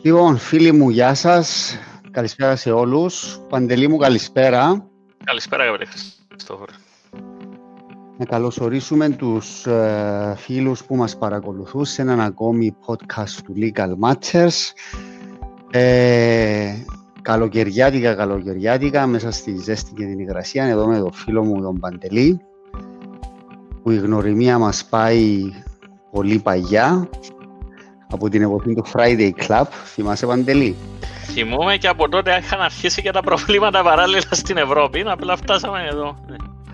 Λοιπόν, φίλοι μου, γεια σας. Καλησπέρα σε όλους. Παντελή μου, καλησπέρα. Καλησπέρα, Γαβρή Χριστόφορε. Να καλωσορίσουμε τους φίλους που μας παρακολουθούν σε έναν ακόμη podcast του Legal Matters. Καλοκαιριάτικα, μέσα στη ζέστη και την υγρασία. Εδώ με τον φίλο μου, τον Παντελή, που η γνωριμία μας πάει πολύ παγιά, από την εποχή του Friday Club. Θυμάσαι, Παντελή? Θυμούμαι, και από τότε είχαν αρχίσει και τα προβλήματα παράλληλα στην Ευρώπη. Απλά φτάσαμε εδώ.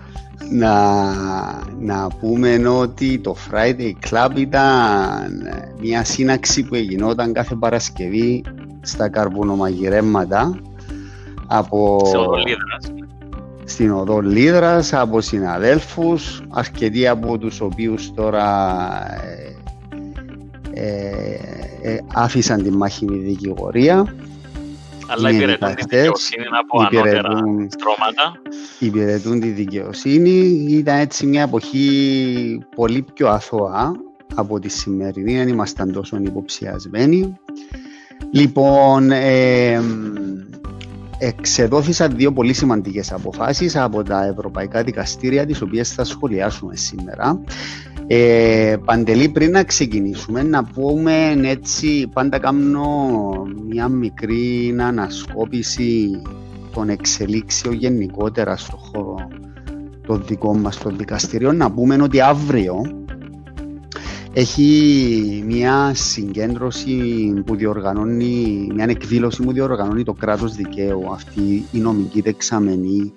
Να πούμε ότι το Friday Club ήταν μια σύναξη που γινόταν κάθε Παρασκευή στα καρβουνομαγειρέματα στην οδό Λίδρας, από συναδέλφους, αρκετοί από τους οποίους τώρα άφησαν τη μάχημη δικηγορία. Αλλά υπηρετούν τη δικαιοσύνη από ανώτερα στρώματα. Υπηρετούν τη δικαιοσύνη. Ήταν έτσι μια εποχή πολύ πιο αθώα από τη σημερινή, δεν ήμασταν τόσο υποψιασμένοι. Λοιπόν, εξεδόθησαν δύο πολύ σημαντικές αποφάσεις από τα ευρωπαϊκά δικαστήρια, τις οποίες θα σχολιάσουμε σήμερα. Παντελή, πριν να ξεκινήσουμε, να πούμε έτσι, πάντα κάνω μια μικρή ανασκόπηση των εξελίξεων γενικότερα στον χώρο των δικών μας των δικαστηρίων. Να πούμε ότι αύριο έχει μια συγκέντρωση που διοργανώνει, μια εκδήλωση που διοργανώνει το κράτος δικαίου, αυτή η νομική δεξαμενή,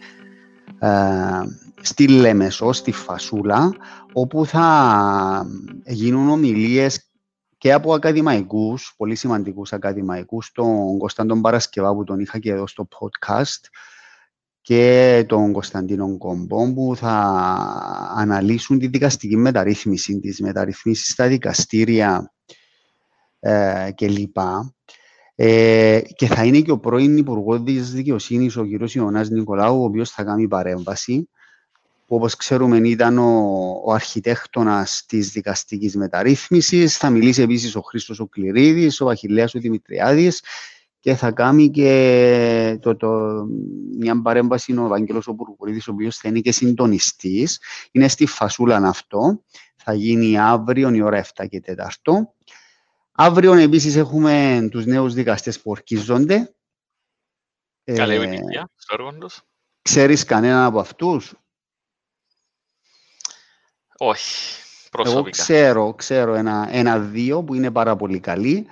στη Λέμεσο, στη Φασούλα, όπου θα γίνουν ομιλίες και από ακαδημαϊκούς, πολύ σημαντικούς ακαδημαϊκούς, τον Κωνσταντίνο Παρασκευά που τον είχα και εδώ στο podcast, και τον Κωνσταντίνο Κομπό, που θα αναλύσουν τη δικαστική μεταρρύθμιση, τις μεταρρυθμίσεις στα δικαστήρια κλπ. Και θα είναι και ο πρώην Υπουργός της Δικαιοσύνης, ο κ. Ιωνάς Νικολάου, ο οποίος θα κάνει παρέμβαση, που όπως ξέρουμε ήταν ο αρχιτέκτονας της δικαστικής μεταρρύθμισης. Θα μιλήσει επίσης ο Χρήστος ο Κληρίδης, ο Αχιλλέας ο Δημητριάδης, και θα κάνει και μια παρέμβαση ο Ευάγγελος ο Πουρκουρίδης, ο οποίος θα είναι και συντονιστής. Είναι στη Φασούλα αυτό. Θα γίνει αύριο η ώρα 7 και 4. Αύριο επίσης έχουμε τους νέους δικαστές που ορκίζονται. Καλή επιτυχία στο έργο τους. Ξέρεις κανέναν από αυτούς? Όχι, προσωπικά. Εγώ ξέρω ένα-δύο που είναι πάρα πολύ καλοί.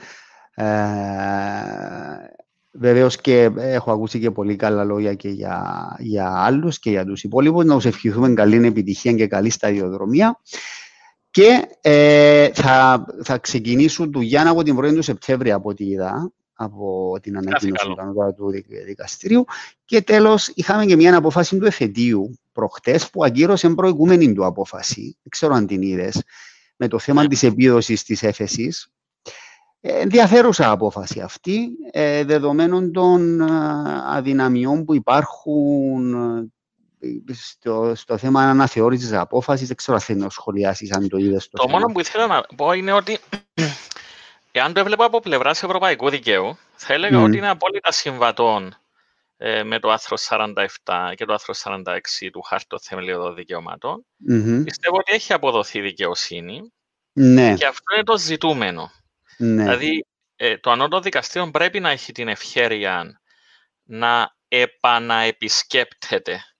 Βεβαίως και έχω ακούσει και πολύ καλά λόγια και για άλλους και για τους υπόλοιπους. Να τους ευχηθούμε καλή επιτυχία και καλή σταδιοδρομία. Και θα ξεκινήσουν του Γιάννα από την 1η του Σεπτέμβρη, από ό,τι είδα, από την ανακοίνωση του δικαστηρίου. Και τέλος, είχαμε και μια απόφαση του εφετείου προχτές, που αγκύρωσε προηγούμενη του απόφαση. Δεν ξέρω αν την είδες, με το θέμα της επίδοσης της έφεσης. Ενδιαφέρουσα απόφαση αυτή, δεδομένων των αδυναμιών που υπάρχουν στο θέμα αναθεώρησης απόφασης. Δεν ξέρω αν θέλει να σχολιάσεις, αν το είδες. Το μόνο που ήθελα να πω είναι ότι εάν το έβλεπα από πλευράς ευρωπαϊκού δικαίου, θα έλεγα ότι είναι απόλυτα συμβατόν με το άρθρο 47 και το άρθρο 46 του Χάρτη των Θεμελιωδών Δικαιωμάτων. Πιστεύω ότι έχει αποδοθεί δικαιοσύνη, και αυτό είναι το ζητούμενο. Δηλαδή, το ανώτατο δικαστήριο πρέπει να έχει την ευχέρεια να επαναεπισκέπτεται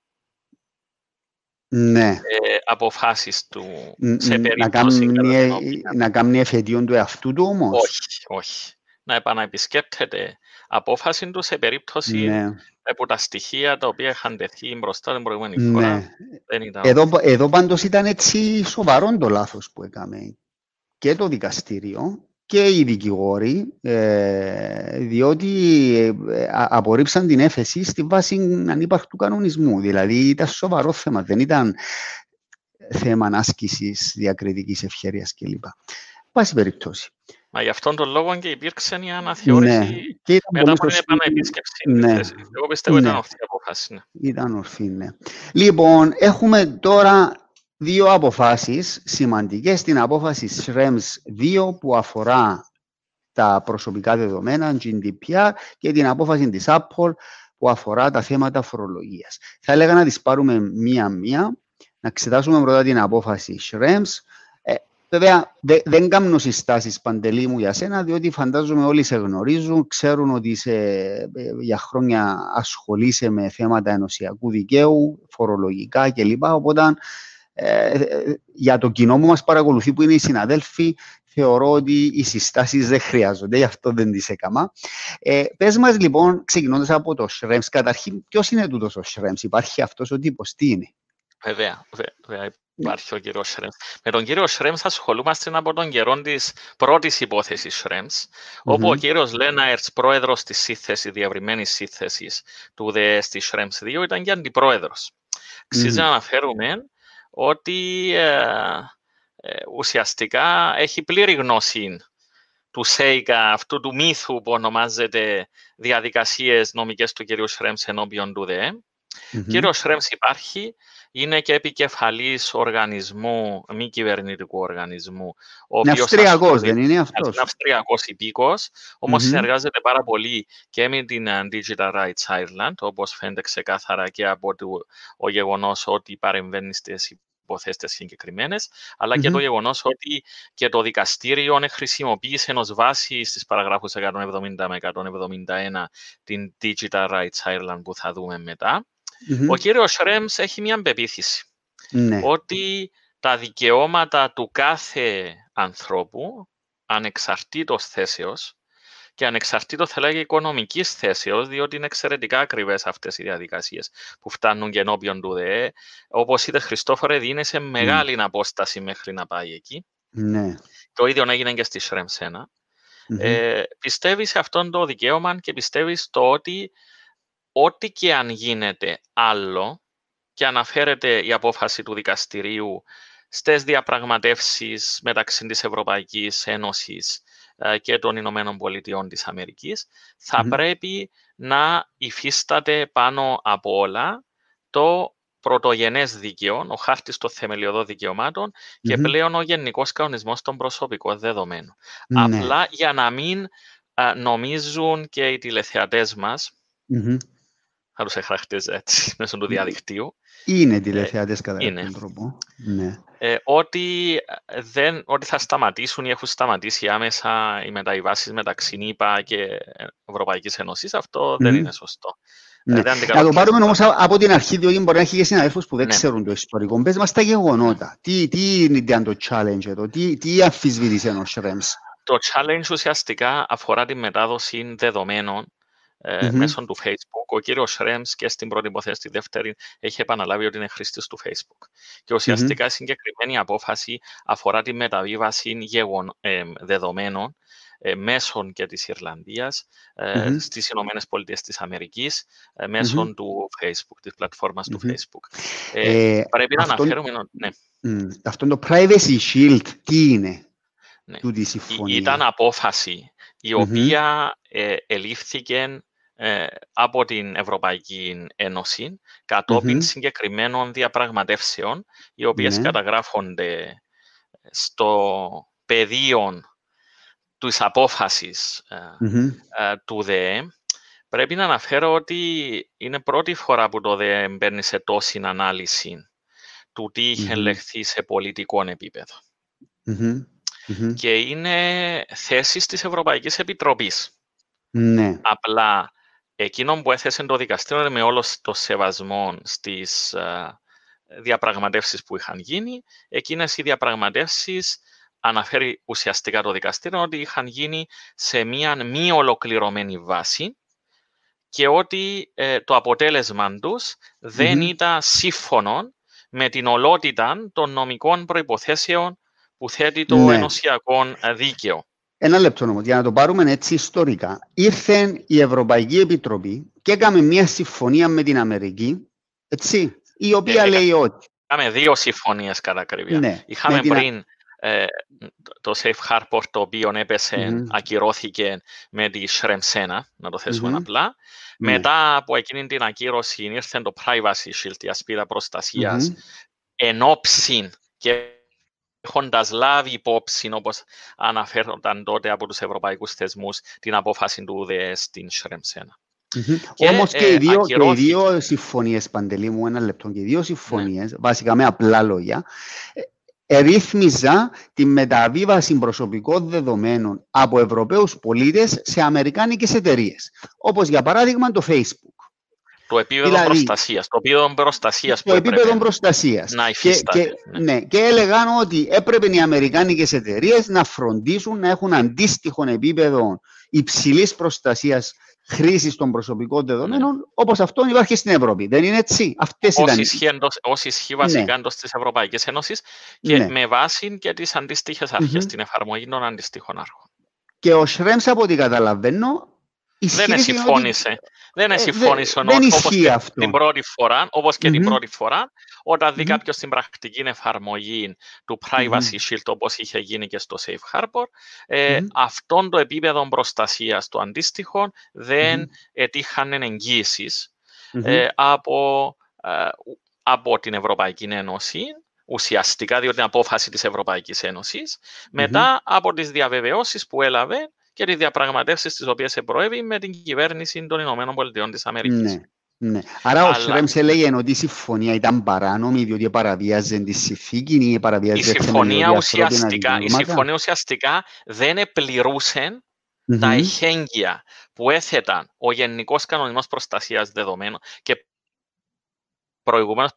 αποφάσεις του σε περίπτωση να κάνει εφετείον του εαυτού του όμως. Όχι. Να επαναεπισκέπτεται απόφαση του σε περίπτωση που τα στοιχεία τα οποία είχαν τεθεί μπροστά την προηγούμενη φορά δεν ήταν. Εδώ πάντως ήταν έτσι σοβαρό το λάθος που έκαμε και το δικαστήριο και οι δικηγόροι, διότι απορρίψαν την έφεση στη βάση ανύπαρκτου κανονισμού. Δηλαδή ήταν σοβαρό θέμα, δεν ήταν θέμα άσκησης διακριτικής ευχέρειας κλπ. Πάση περιπτώσει. Μα γι' αυτόν τον λόγο και υπήρξε μια αναθεώρηση μετά από την επαναεπίσκεψη. Εγώ πιστεύω ήταν ορθή απόφαση. Ήταν ορθή. Λοιπόν, έχουμε τώρα δύο αποφάσεις σημαντικές. Την απόφαση Schrems 2 που αφορά τα προσωπικά δεδομένα, GDPR, και την απόφαση της Apple που αφορά τα θέματα φορολογίας. Θα έλεγα να τις πάρουμε μία-μία, να εξετάσουμε πρώτα την απόφαση Schrems. Βέβαια, δεν κάνω συστάσεις, Παντελή μου, για σένα, διότι φαντάζομαι όλοι σε γνωρίζουν, ξέρουν ότι για χρόνια ασχολείσαι με θέματα ενωσιακού δικαίου, φορολογικά κλπ. Οπότε, για το κοινό που μας παρακολουθεί, που είναι οι συναδέλφοι, θεωρώ ότι οι συστάσεις δεν χρειάζονται, γι' αυτό δεν τις έκανα. Πες μας λοιπόν, ξεκινώντας από το Schrems, καταρχήν, ποιος είναι τούτος ο Schrems, υπάρχει αυτός ο τύπος, τι είναι? Βέβαια, υπάρχει ο κύριος Schrems. Με τον κύριο Schrems ασχολούμαστε από τον καιρό της πρώτης υπόθεσης Schrems, όπου ο κύριος Λέναερτς, πρόεδρος της διευρυμένης σύνθεσης του ΔΕ στη Schrems 2, ήταν και αντιπρόεδρος. Αξίζει να αναφέρουμε ότι ουσιαστικά έχει πλήρη γνώση του ΣΕΙΚΑ, αυτού του μύθου που ονομάζεται διαδικασίες νομικές του κυρίου Schrems ενώπιον του ΔΕ. Ο κύριος Schrems υπάρχει, είναι και επικεφαλής οργανισμού, μη κυβερνητικού οργανισμού. Είναι Αυστριακός, δεν είναι αυτός? Είναι Αυστριακός υπήκος, όμως συνεργάζεται πάρα πολύ και με την Digital Rights Ireland, όπως φαίνεται ξεκάθαρα και από το γεγονός ότι παρεμβαίνει στις υποθέσεις συγκεκριμένες, αλλά και το γεγονός ότι και το δικαστήριο χρησιμοποίησε ως βάση στις παραγράφους 170 με 171 την Digital Rights Ireland που θα δούμε μετά. Ο κύριος Schrems έχει μια πεποίθηση ότι τα δικαιώματα του κάθε ανθρώπου, ανεξαρτήτως θέσεως και ανεξαρτήτως θα λέγει οικονομικής θέσεως, διότι είναι εξαιρετικά ακριβές αυτές οι διαδικασίες που φτάνουν και ενώπιον του ΔΕ. Όπως είδες, Χριστόφορε, δίνει σε μεγάλη απόσταση μέχρι να πάει εκεί. Το ίδιο έγινε και στη Schrems 1. Πιστεύει σε αυτόν το δικαίωμα και πιστεύει στο ότι ό,τι και αν γίνεται άλλο, και αναφέρεται η απόφαση του δικαστηρίου στις διαπραγματεύσεις μεταξύ της Ευρωπαϊκής Ένωσης και των Ηνωμένων Πολιτειών της Αμερικής, θα πρέπει να υφίσταται πάνω από όλα το πρωτογενές δίκαιο, ο χάρτης των θεμελιωδών δικαιωμάτων και πλέον ο Γενικός Κανονισμός των Προσωπικών Δεδομένων. Απλά για να μην νομίζουν και οι τηλεθεατές μας, θα τους χαρακτηρίζει έτσι μέσω του διαδικτύου. Είναι τηλεθεατές κατά κάποιο τρόπο. Ότι θα σταματήσουν ή έχουν σταματήσει άμεσα οι μεταβιβάσεις μεταξύ ΗΠΑ και Ευρωπαϊκής Ένωσης. Αυτό δεν είναι σωστό. Να το πάρουμε όμως από την αρχή, διότι μπορεί να έχει και συναδέλφους που δεν ξέρουν το ιστορικό. Πες μας τα γεγονότα. Τι είναι το challenge εδώ, τι αμφισβήτησε ο Schrems? Το challenge ουσιαστικά αφορά τη μετάδοση δεδομένων μέσω του Facebook. Ο κύριος Schrems και στην πρώτη υποθέση, τη δεύτερη, έχει επαναλάβει ότι είναι χρήστης του Facebook. Και ουσιαστικά η συγκεκριμένη απόφαση αφορά τη μεταβίβαση δεδομένων μέσω και της Ιρλανδίας στις Ηνωμένες Πολιτείες της Αμερικής μέσω του Facebook, της πλατφόρμας του Facebook. Πρέπει να αναφέρουμε... Αυτό το Privacy Shield, τι είναι? Τούτη συμφωνία. Ήταν απόφαση η οποία ελήφθηκε από την Ευρωπαϊκή Ένωση κατόπιν συγκεκριμένων διαπραγματεύσεων, οι οποίες καταγράφονται στο πεδίο της απόφασης του ΔΕ. Πρέπει να αναφέρω ότι είναι πρώτη φορά που το ΔΕ μπαίνει σε τόση ανάλυση του τι είχε ελεγχθεί σε πολιτικό επίπεδο. Και είναι θέσεις της Ευρωπαϊκής Επιτροπής. Απλά εκείνο που έθεσε το δικαστήριο, με όλο το σεβασμό στις διαπραγματεύσεις που είχαν γίνει, εκείνες οι διαπραγματεύσεις, αναφέρει ουσιαστικά το δικαστήριο, ότι είχαν γίνει σε μία μη ολοκληρωμένη βάση και ότι το αποτέλεσμα τους δεν ήταν σύμφωνο με την ολότητα των νομικών προϋποθέσεων που θέτει το ενωσιακό δίκαιο. Ένα λεπτό όμως, για να το πάρουμε έτσι ιστορικά. Ήρθε η Ευρωπαϊκή Επιτροπή και έκαμε μια συμφωνία με την Αμερική, έτσι, η οποία λέει ότι... Είχαμε δύο συμφωνίες κατά ακρίβεια. Είχαμε πριν το Safe Harbor, το οποίο έπεσε, ακυρώθηκε με τη Schrems 1, να το θέσουμε απλά. Μετά από εκείνη την ακύρωση ήρθε το Privacy Shield, η ασπίδα προστασίας, εν όψιν και έχοντας λάβει υπόψη, όπως αναφέρονταν τότε από τους ευρωπαϊκούς θεσμούς, την απόφαση του ΟΔΕ στην Σρέμς 1. Όμως και οι δύο συμφωνίες, Παντελή μου, ένα λεπτό, και οι δύο συμφωνίες, βασικά με απλά λόγια, ρύθμιζα τη μεταβίβαση προσωπικών δεδομένων από Ευρωπαίους πολίτες σε αμερικάνικες εταιρείες. Όπως για παράδειγμα το Facebook. Το επίπεδο προστασίας. Το επίπεδο προστασίας που επίπεδο προστασίας. Να υφίσταται. Και έλεγαν ότι έπρεπε οι αμερικάνικες εταιρείες να φροντίσουν να έχουν αντίστοιχο επίπεδο υψηλής προστασίας χρήσης των προσωπικών δεδομένων, όπως αυτό υπάρχει στην Ευρώπη. Δεν είναι έτσι? Ως ισχύει βασικά εντός της Ευρωπαϊκής Ένωσης και με βάση και τις αντίστοιχες αρχές, την εφαρμογή των αντίστοιχων αρχών. Και ο Σρέμς, από ό,τι καταλαβαίνω, δεν συμφώνησε. Δεν συμφώνησε όπως και την πρώτη φορά, όταν δει κάποιος την πρακτική εφαρμογή του Privacy Shield, όπως είχε γίνει και στο Safe Harbor, αυτόν το επίπεδο προστασίας το αντίστοιχο δεν ετύχαν εγγύησεις από την Ευρωπαϊκή Ένωση, ουσιαστικά διότι την απόφαση της Ευρωπαϊκής Ένωσης, μετά από τις διαβεβαιώσεις που έλαβε και τις διαπραγματεύσεις τις οποίες προέβη με την κυβέρνηση των Ηνωμένων Πολιτειών της Αμερικής. Ναι. Άρα ο Σρέμς έλεγε ότι η συμφωνία ήταν παράνομη, διότι παραβίαζε τη συνθήκη ή παραβίαζε η συμφωνία ουσιαστικά δεν επληρούσε τα εχέγγυα που έθεταν ο Γενικός Κανονισμός Προστασίας Δεδομένων και προηγουμένως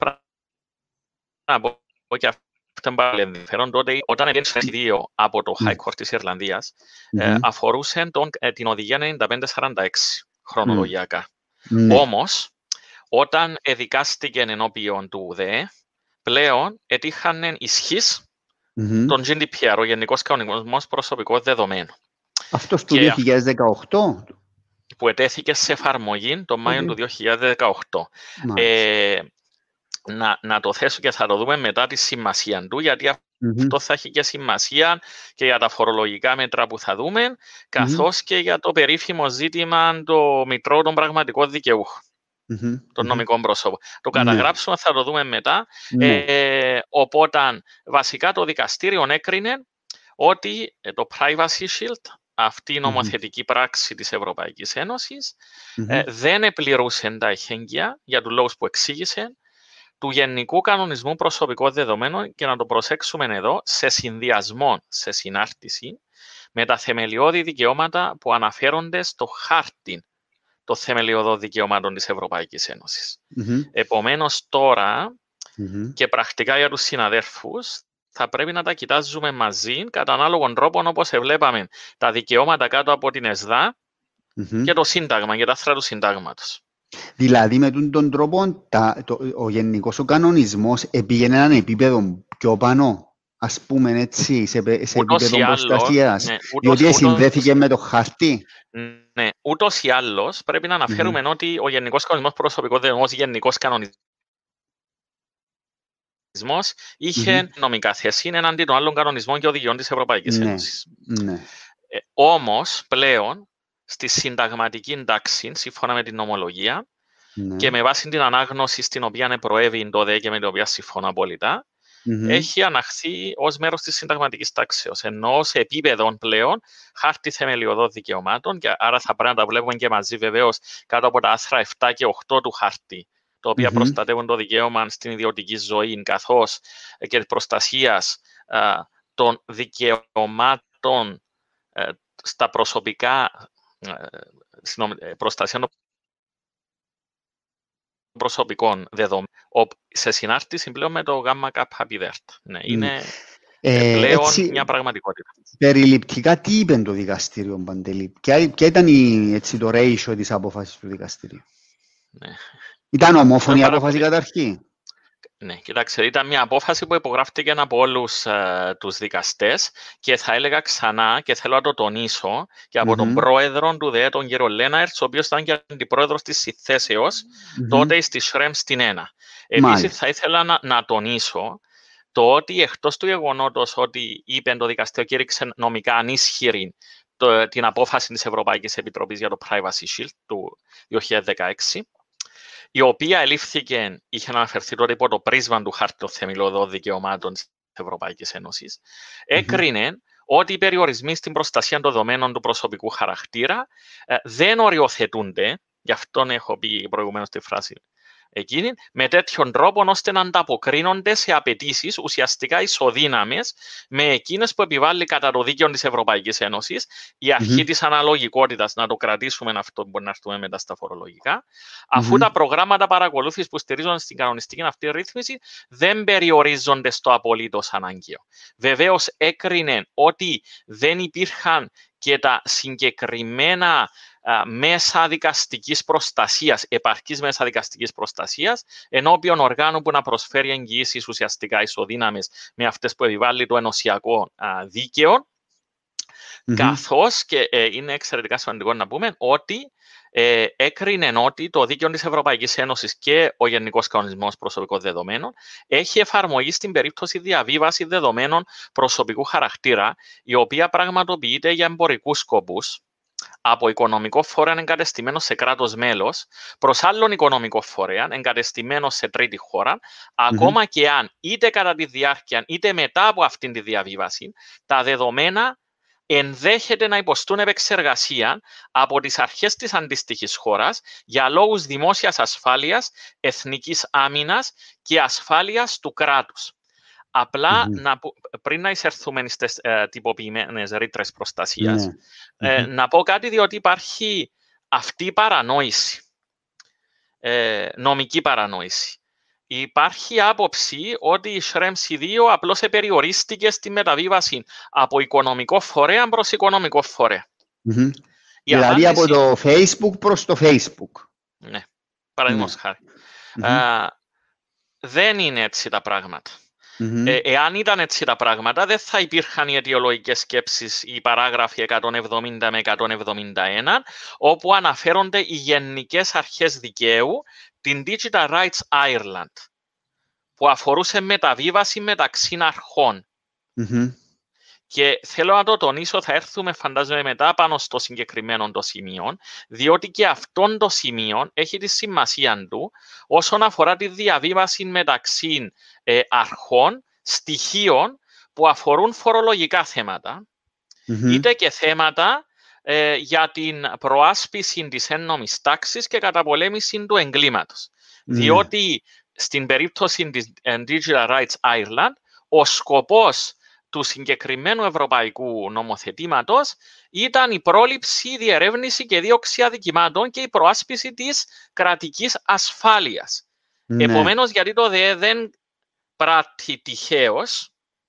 και αυτό ήταν πάρα πολύ ενδιαφέρον. Τότε, όταν έγινε το από το High Court της Ιρλανδίας, αφορούσε την οδηγία 9546 χρονολογιακά. Όμως, όταν εδικάστηκε ενώπιον του ΟΔΕ, πλέον ετύχανε ισχύς τον GDPR, ο Γενικός Κανονισμός Προσωπικών Δεδομένων. Αυτός του 2018? Που ετέθηκε σε εφαρμογή τον Μάιο του 2018. Να το θέσω και θα το δούμε μετά τη σημασία του, γιατί αυτό θα έχει και σημασία και για τα φορολογικά μέτρα που θα δούμε, καθώς και για το περίφημο ζήτημα το μητρό των πραγματικών δικαιούχων, των νομικών προσώπων. Το καταγράψουμε, θα το δούμε μετά. Οπότε, βασικά το δικαστήριο έκρινε ότι το Privacy Shield, αυτή η νομοθετική πράξη της Ευρωπαϊκής Ένωσης, δεν επληρούσε τα εχέγγυα για τους λόγους που εξήγησε, του Γενικού Κανονισμού Προσωπικών Δεδομένων, και να το προσέξουμε εδώ, σε συνδυασμό, σε συνάρτηση με τα θεμελιώδη δικαιώματα που αναφέρονται στο χάρτη των θεμελιωδών δικαιωμάτων της Ευρωπαϊκής Ένωσης. Επομένως τώρα, και πρακτικά για τους συναδέρφους, θα πρέπει να τα κοιτάζουμε μαζί κατά ανάλογον τρόπο, όπως βλέπαμε τα δικαιώματα κάτω από την ΕΣΔΑ και το Σύνταγμα και τα άρθρα του Συντάγματος. Δηλαδή, με τον τρόπο, ο γενικός ο κανονισμός πήγαινε έναν επίπεδο πιο πάνω, ας πούμε έτσι, σε επίπεδο προστασίας, διότι συνδέθηκε με το χάρτη. Ναι, ούτως ή άλλως πρέπει να αναφέρουμε ότι ο Γενικός Κανονισμός Προσωπικών Δεδομένων, Γενικός Κανονισμός, είχε νομικά θέση εναντί των άλλων κανονισμών και οδηγιών της Ευρωπαϊκής Ένωσης. Όμως, πλέον, στη συνταγματική τάξη, σύμφωνα με την νομολογία, και με βάση την ανάγνωση στην οποία προέβη το ΔΕ και με την οποία συμφωνώ απόλυτα, έχει αναχθεί ως μέρος της συνταγματικής τάξεως, ενώ σε επίπεδο πλέον χάρτη θεμελιωδών δικαιωμάτων, και άρα θα πρέπει να τα βλέπουμε και μαζί βεβαίως κάτω από τα άρθρα 7 και 8 του χάρτη, τα οποία προστατεύουν το δικαίωμα στην ιδιωτική ζωή, καθώς και της προστασίας των δικαιωμάτων στα προσωπικά, προστασία των προσωπικών δεδομένων, σε συνάρτηση πλέον με το ΓΚΠΔ. Ναι, είναι πλέον μια πραγματικότητα. Περιληπτικά, τι είπε το δικαστήριο, Παντελή? Ποια ήταν το ratio της απόφασης του δικαστηρίου? Ήταν ομόφωνη η απόφαση καταρχήν? Ναι, κοιτάξτε, ήταν μια απόφαση που υπογράφηκε από όλους τους δικαστές, και θα έλεγα ξανά και θέλω να το τονίσω και από τον πρόεδρο του ΔΕ, τον κύριο Λέναερτς, ο οποίος ήταν και αντιπρόεδρος της συθέσεως τότε στη Σρέμς στην 1. Επίσης θα ήθελα να τονίσω το ότι εκτός του γεγονότος ότι είπε το δικαστήριο και ρίξε νομικά ανίσχυρη την απόφαση της Ευρωπαϊκής Επιτροπής για το Privacy Shield του 2016, η οποία ελήφθηκε, είχε αναφερθεί τότε υπό το πρίσμα του χάρτη των θεμελιωδών δικαιωμάτων της Ευρωπαϊκής Ένωσης, έκρινε ότι οι περιορισμοί στην προστασία των δεδομένων του προσωπικού χαρακτήρα δεν οριοθετούνται, γι' αυτόν έχω πει προηγουμένως τη φράση εκείνη, με τέτοιον τρόπο ώστε να ανταποκρίνονται σε απαιτήσεις ουσιαστικά ισοδύναμες με εκείνες που επιβάλλει κατά το δίκαιο της Ευρωπαϊκής Ένωσης η αρχή της αναλογικότητας, να το κρατήσουμε αυτό που μπορεί να έρθουμε μετά στα φορολογικά, αφού τα προγράμματα παρακολούθησης που στηρίζονται στην κανονιστική αυτή ρύθμιση δεν περιορίζονται στο απολύτως αναγκαίο. Βεβαίως έκρινε ότι δεν υπήρχαν και τα συγκεκριμένα μέσα δικαστικής προστασίας, επαρκής μέσα δικαστικής προστασίας, ενώπιον οργάνου που να προσφέρει εγγυήσεις ουσιαστικά ισοδύναμες με αυτές που επιβάλλει το ενωσιακό δίκαιο, καθώς και είναι εξαιρετικά σημαντικό να πούμε ότι έκρινε ότι το δίκαιο της Ευρωπαϊκής Ένωσης και ο Γενικός Κανονισμός Προσωπικών Δεδομένων έχει εφαρμογή στην περίπτωση διαβίβαση δεδομένων προσωπικού χαρακτήρα, η οποία πραγματοποιείται για εμπορικούς σκοπούς από οικονομικό φορέα εγκατεστημένο σε κράτος μέλος προς άλλον οικονομικό φορέα εγκατεστημένο σε τρίτη χώρα, ακόμα και αν είτε κατά τη διάρκεια είτε μετά από αυτήν τη διαβίβαση τα δεδομένα ενδέχεται να υποστούν επεξεργασία από τις αρχές της αντίστοιχης χώρας για λόγους δημόσιας ασφάλειας, εθνικής άμυνας και ασφάλειας του κράτους. Απλά, πριν να εισερθούμε στις τυποποιημένες ρήτρες προστασίας, να πω κάτι, διότι υπάρχει αυτή η παρανόηση, νομική παρανόηση. Υπάρχει άποψη ότι η Schrems 2 απλώς περιορίστηκε στη μεταβίβαση από οικονομικό φορέα προς οικονομικό φορέα. Δηλαδή από το Facebook προς το Facebook. Ναι, παραδείγματος χάρη. Δεν είναι έτσι τα πράγματα. Εάν ήταν έτσι τα πράγματα, δεν θα υπήρχαν οι αιτιολογικές σκέψεις, οι παράγραφοι 170 με 171, όπου αναφέρονται οι γενικές αρχές δικαίου, την Digital Rights Ireland, που αφορούσε μεταβίβαση μεταξύ αρχών. Και θέλω να το τονίσω, θα έρθουμε φαντάζομαι μετά πάνω στο συγκεκριμένο το σημείο, διότι και αυτόν το σημείο έχει τη σημασία του όσον αφορά τη διαβίβαση μεταξύ αρχών, στοιχείων που αφορούν φορολογικά θέματα, είτε και θέματα για την προάσπιση της έννομης τάξης και καταπολέμηση του εγκλήματος. Διότι στην περίπτωση της Digital Rights Ireland, ο σκοπός του συγκεκριμένου ευρωπαϊκού νομοθετήματος ήταν η πρόληψη, η διερεύνηση και δίωξη αδικημάτων και η προάσπιση της κρατικής ασφάλειας. Επομένως, γιατί το ΔΕ δεν πράττει τυχαίως,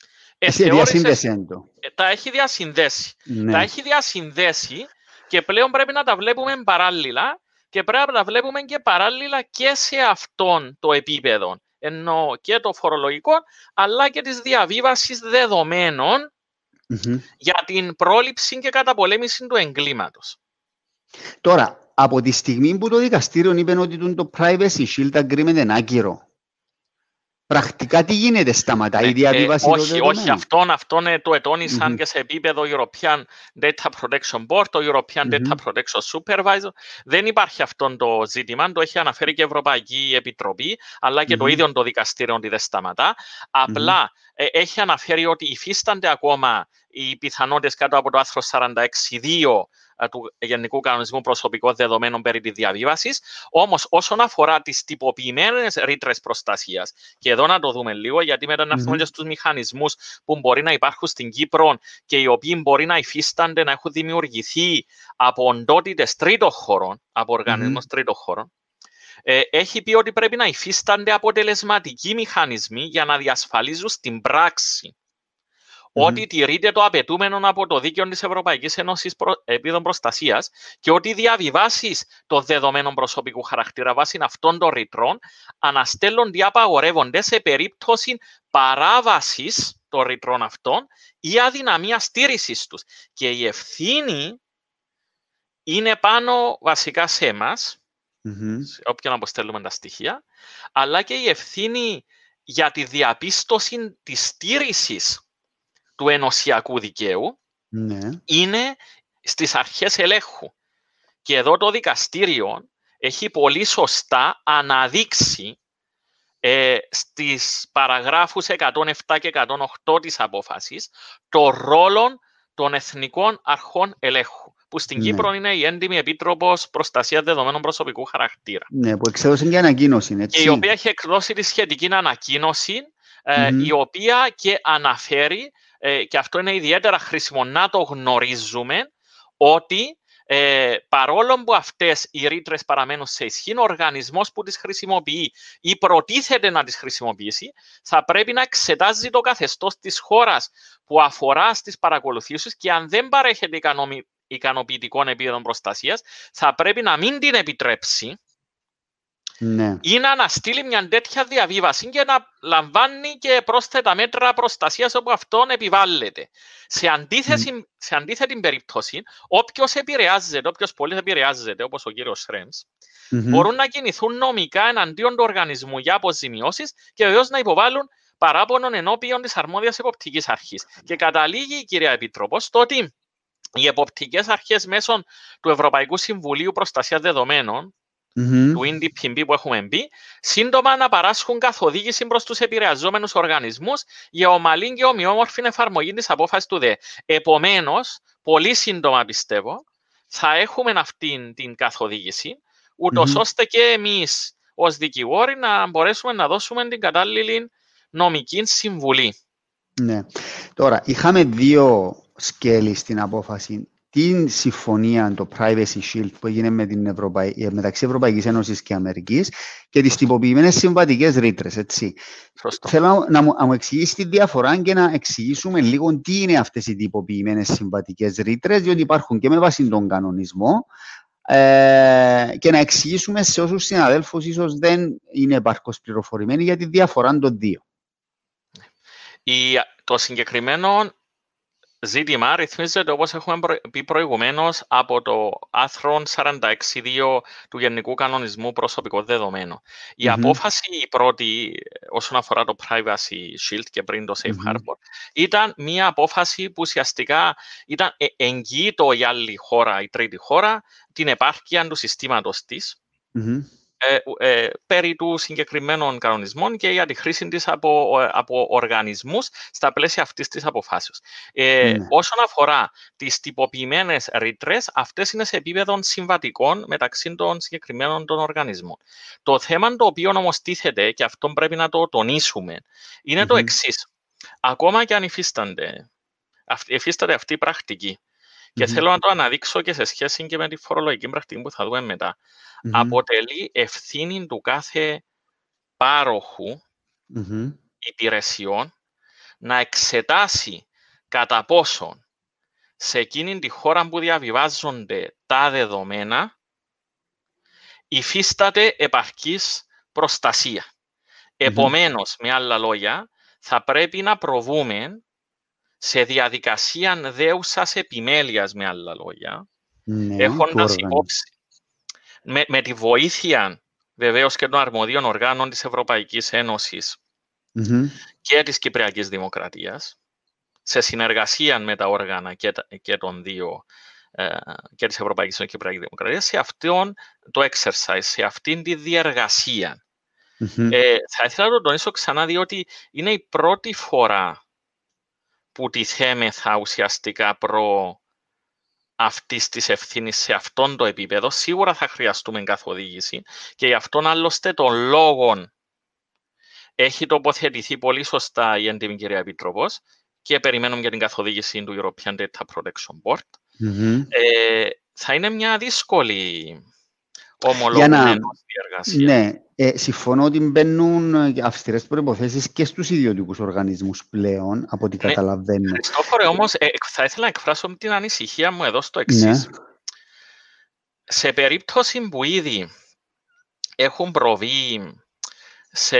τα έχει διασυνδέσει. Τα έχει διασυνδέσει και πλέον πρέπει να τα βλέπουμε παράλληλα και πρέπει να τα βλέπουμε και παράλληλα και σε αυτόν το επίπεδο. Ενώ και το φορολογικό, αλλά και της διαβίβασης δεδομένων για την πρόληψη και καταπολέμηση του εγκλήματος. Τώρα, από τη στιγμή που το δικαστήριο είπε ότι το Privacy Shield Agreement είναι άκυρο, πρακτικά τι γίνεται, σταματάει η διαβίβαση των δεδομένων? Όχι, αυτόν το ετώνησαν και σε επίπεδο European Data Protection Board, το European Data Protection Supervisor. Δεν υπάρχει αυτό το ζήτημα, το έχει αναφέρει και η Ευρωπαϊκή Επιτροπή, αλλά και το ίδιο το δικαστήριο ότι δεν σταματά. Απλά έχει αναφέρει ότι υφίστανται ακόμα οι πιθανότητες κάτω από το άρθρο 46.2 του Γενικού Κανονισμού Προσωπικών Δεδομένων περί τη διαβίβασης. Όμως, όσον αφορά τις τυποποιημένες ρήτρες προστασίας, και εδώ να το δούμε λίγο, γιατί μετά να έρθουμε και στους μηχανισμούς που μπορεί να υπάρχουν στην Κύπρο και οι οποίοι μπορεί να υφίστανται, να έχουν δημιουργηθεί από οντότητες τρίτων χωρών, από οργανισμούς τρίτων χωρών, έχει πει ότι πρέπει να υφίστανται αποτελεσματικοί μηχανισμοί για να διασφαλίζουν στην πράξη ότι τηρείται το απαιτούμενο από το δίκαιο της Ευρωπαϊκής Ένωσης επίπεδων προστασίας και ότι οι διαβιβάσεις των δεδομένων προσωπικού χαρακτήρα βάσει αυτών των ρητρών αναστέλλονται ή απαγορεύονται σε περίπτωση παράβασης των ρητρών αυτών ή αδυναμία στήρησης τους. Και η ευθύνη είναι πάνω βασικά σε εμάς, όποιον αποστέλουμε τα στοιχεία, αλλά και η ευθύνη για τη διαπίστωση της στήρησης του ενωσιακού δικαίου είναι στις αρχές ελέγχου. Και εδώ το δικαστήριο έχει πολύ σωστά αναδείξει στις παραγράφους 107 και 108 της απόφασης το ρόλο των εθνικών αρχών ελέγχου, που στην Κύπρο είναι η έντιμη Επίτροπος Προστασίας Δεδομένων Προσωπικού Χαρακτήρα. Ναι, που εξέδωσε μια ανακοίνωση, έτσι. Και η οποία έχει εκδώσει τη σχετική ανακοίνωση, η οποία και αναφέρει, και αυτό είναι ιδιαίτερα χρήσιμο να το γνωρίζουμε, ότι παρόλο που αυτές οι ρήτρες παραμένουν σε ισχύ, ο οργανισμός που τις χρησιμοποιεί ή προτίθεται να τις χρησιμοποιήσει θα πρέπει να εξετάζει το καθεστώς της χώρας που αφορά στις παρακολουθήσεις και αν δεν παρέχεται ικανοποιητικών επίπεδων προστασίας θα πρέπει να μην την επιτρέψει, ναι, ή να αναστείλει μια τέτοια διαβίβαση και να λαμβάνει και πρόσθετα μέτρα προστασίας όπου αυτόν επιβάλλεται. Σε αντίθετη περίπτωση, όποιος πολίτη επηρεάζεται, όπως ο κύριος Σρέμς, μπορούν να κινηθούν νομικά εναντίον του οργανισμού για αποζημιώσεις και βεβαίως να υποβάλουν παράπονον ενώπιον της αρμόδιας εποπτικής αρχής. Και καταλήγει η κυρία Επίτροπος στο ότι οι εποπτικές αρχές μέσω του Ευρωπαϊκού Συμβουλίου Προστασίας Δεδομένων, του EDPB που έχουμε μπει, σύντομα να παράσχουν καθοδήγηση προς τους επηρεαζόμενους οργανισμούς για ομαλή και ομοιόμορφη εφαρμογή της απόφασης του ΔΕ. Επομένως, πολύ σύντομα πιστεύω, θα έχουμε αυτή την καθοδήγηση, ούτως ώστε και εμείς ως δικηγόροι να μπορέσουμε να δώσουμε την κατάλληλη νομική συμβουλή. Ναι. Τώρα, είχαμε δύο σκέλη στην απόφαση. Την συμφωνία, το Privacy Shield που έγινε μεταξύ Ευρωπαϊκής Ένωσης και Αμερικής και τις τυποποιημένες συμβατικές ρήτρες, έτσι. Θέλω να μου εξηγήσει τη διαφορά και να εξηγήσουμε λίγο τι είναι αυτές οι τυποποιημένες συμβατικές ρήτρες, διότι υπάρχουν και με βάση τον κανονισμό, και να εξηγήσουμε σε όσους συναδέλφους ίσως δεν είναι επαρκώς πληροφορημένοι για τη διαφορά των δύο. Το συγκεκριμένο ζήτημα ρυθμίζεται, όπως έχουμε πει προηγουμένως, από το άρθρο 46.2 του Γενικού Κανονισμού Προσωπικών Δεδομένων. Η απόφαση η πρώτη, όσον αφορά το Privacy Shield και πριν το Safe Harbor, ήταν μια απόφαση που ουσιαστικά εγγυήτο η άλλη χώρα, η τρίτη χώρα, την επάρκεια του συστήματος της, περί του συγκεκριμένων κανονισμών και για τη χρήση της από οργανισμούς στα πλαίσια αυτής της αποφάσεως. Όσον αφορά τις τυποποιημένες ρήτρες, αυτές είναι σε επίπεδο συμβατικών μεταξύ των συγκεκριμένων των οργανισμών. Το θέμα το οποίο όμως τίθεται, και αυτό πρέπει να το τονίσουμε, είναι το εξής. Ακόμα και αν υφίσταται αυτή η πρακτική, και θέλω να το αναδείξω και σε σχέση και με τη φορολογική πρακτική που θα δούμε μετά, αποτελεί ευθύνη του κάθε πάροχου υπηρεσιών να εξετάσει κατά πόσον σε εκείνη τη χώρα που διαβιβάζονται τα δεδομένα υφίσταται επαρκής προστασία. Επομένως, με άλλα λόγια, θα πρέπει να προβούμε σε διαδικασία δέουσας επιμέλειας, με άλλα λόγια, έχοντας υπόψη με τη βοήθεια βεβαίως και των αρμοδίων οργάνων της Ευρωπαϊκής Ένωσης και της Κυπριακής Δημοκρατίας, σε συνεργασία με τα όργανα και των δύο, και της Ευρωπαϊκής Ένωσης και Κυπριακής Δημοκρατίας, σε αυτόν το exercise, σε αυτήν τη διεργασία. Θα ήθελα να το τονίσω ξανά, διότι είναι η πρώτη φορά που τιθέμεθα ουσιαστικά προ αυτής της ευθύνης σε αυτόν το επίπεδο. Σίγουρα θα χρειαστούμε καθοδήγηση και γι' αυτόν άλλωστε των λόγων έχει τοποθετηθεί πολύ σωστά η έντιμη κυρία Επίτροπος και περιμένουμε για την καθοδήγηση του European Data Protection Board. Θα είναι μια δύσκολη ομολογουμένως διεργασία. Ναι, συμφωνώ ότι μπαίνουν αυστηρές προϋποθέσεις και στους ιδιωτικούς οργανισμούς πλέον, από ό,τι καταλαβαίνω. Χριστόφορε, όμως, θα ήθελα να εκφράσω την ανησυχία μου εδώ στο εξής. Σε περίπτωση που ήδη έχουν προβεί σε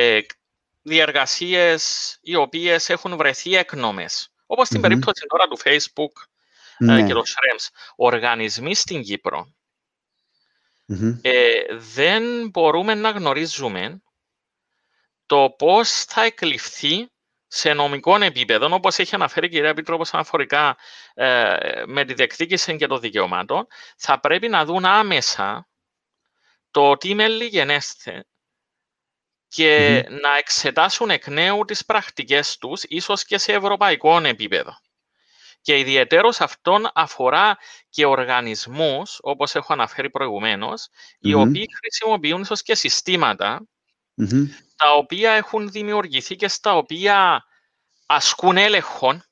διεργασίες οι οποίες έχουν βρεθεί έκνομες, όπως στην περίπτωση τώρα του Facebook και του Schrems, οργανισμοί στην Κύπρο, δεν μπορούμε να γνωρίζουμε το πώς θα εκλειφθεί σε νομικό επίπεδο, όπως έχει αναφέρει η κυρία Επίτροπος αναφορικά με τη διεκδίκηση και των δικαιωμάτων, θα πρέπει να δουν άμεσα το τι μελιγενέσθε και να εξετάσουν εκ νέου τις πρακτικές τους, ίσως και σε ευρωπαϊκό επίπεδο. Και ιδιαιτέρως αυτόν αφορά και οργανισμούς, όπως έχω αναφέρει προηγουμένως, οι οποίοι χρησιμοποιούν ίσως και συστήματα, τα οποία έχουν δημιουργηθεί και στα οποία ασκούν έλεγχον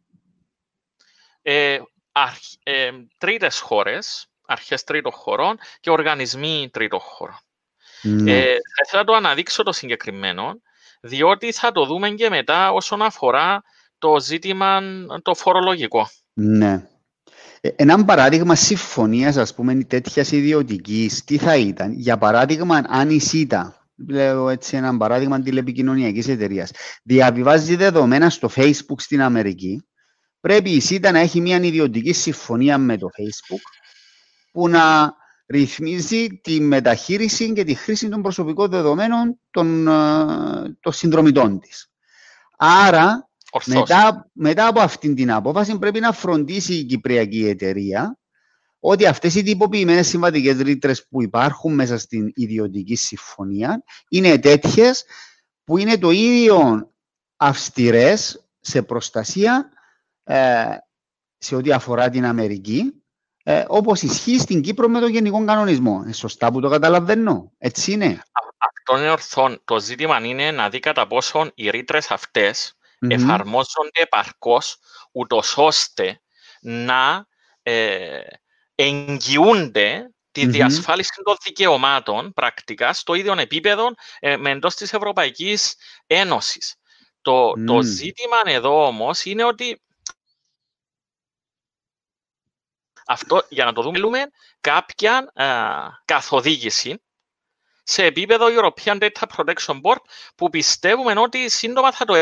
τρίτες χώρες, αρχές τρίτων χωρών και οργανισμοί τρίτων χωρών. Θα ήθελα να το αναδείξω το συγκεκριμένο, διότι θα το δούμε και μετά όσον αφορά το ζήτημα το φορολογικό. Ναι. Ένα παράδειγμα συμφωνίας, ας πούμε, τέτοιας ιδιωτικής, τι θα ήταν? Για παράδειγμα, αν η ΣΥΤΑ, λέω έτσι ένα παράδειγμα τηλεπικοινωνιακής εταιρείας, διαβιβάζει δεδομένα στο Facebook στην Αμερική, πρέπει η ΣΥΤΑ να έχει μια ιδιωτική συμφωνία με το Facebook που να ρυθμίζει τη μεταχείριση και τη χρήση των προσωπικών δεδομένων των συνδρομητών της. Άρα, μετά από αυτήν την απόφαση πρέπει να φροντίσει η κυπριακή εταιρεία ότι αυτές οι τυποποιημένες συμβατικές ρήτρες που υπάρχουν μέσα στην ιδιωτική συμφωνία είναι τέτοιες που είναι το ίδιο αυστηρές σε προστασία σε ό,τι αφορά την Αμερική, όπως ισχύει στην Κύπρο με τον γενικό κανονισμό. Σωστά που το καταλαβαίνω? Έτσι είναι? Αυτό είναι ορθόν. Το ζήτημα είναι να δει κατά πόσον οι ρήτρες αυτές εφαρμόζονται επαρκώς, ούτως ώστε να εγγυούνται τη διασφάλιση των δικαιωμάτων πρακτικά στο ίδιο επίπεδο με εντός της Ευρωπαϊκής Ένωσης. Το ζήτημα εδώ όμως είναι ότι αυτό, για να το δούμε, θέλουμε κάποια καθοδήγηση σε επίπεδο European Data Protection Board που πιστεύουμε ότι σύντομα θα το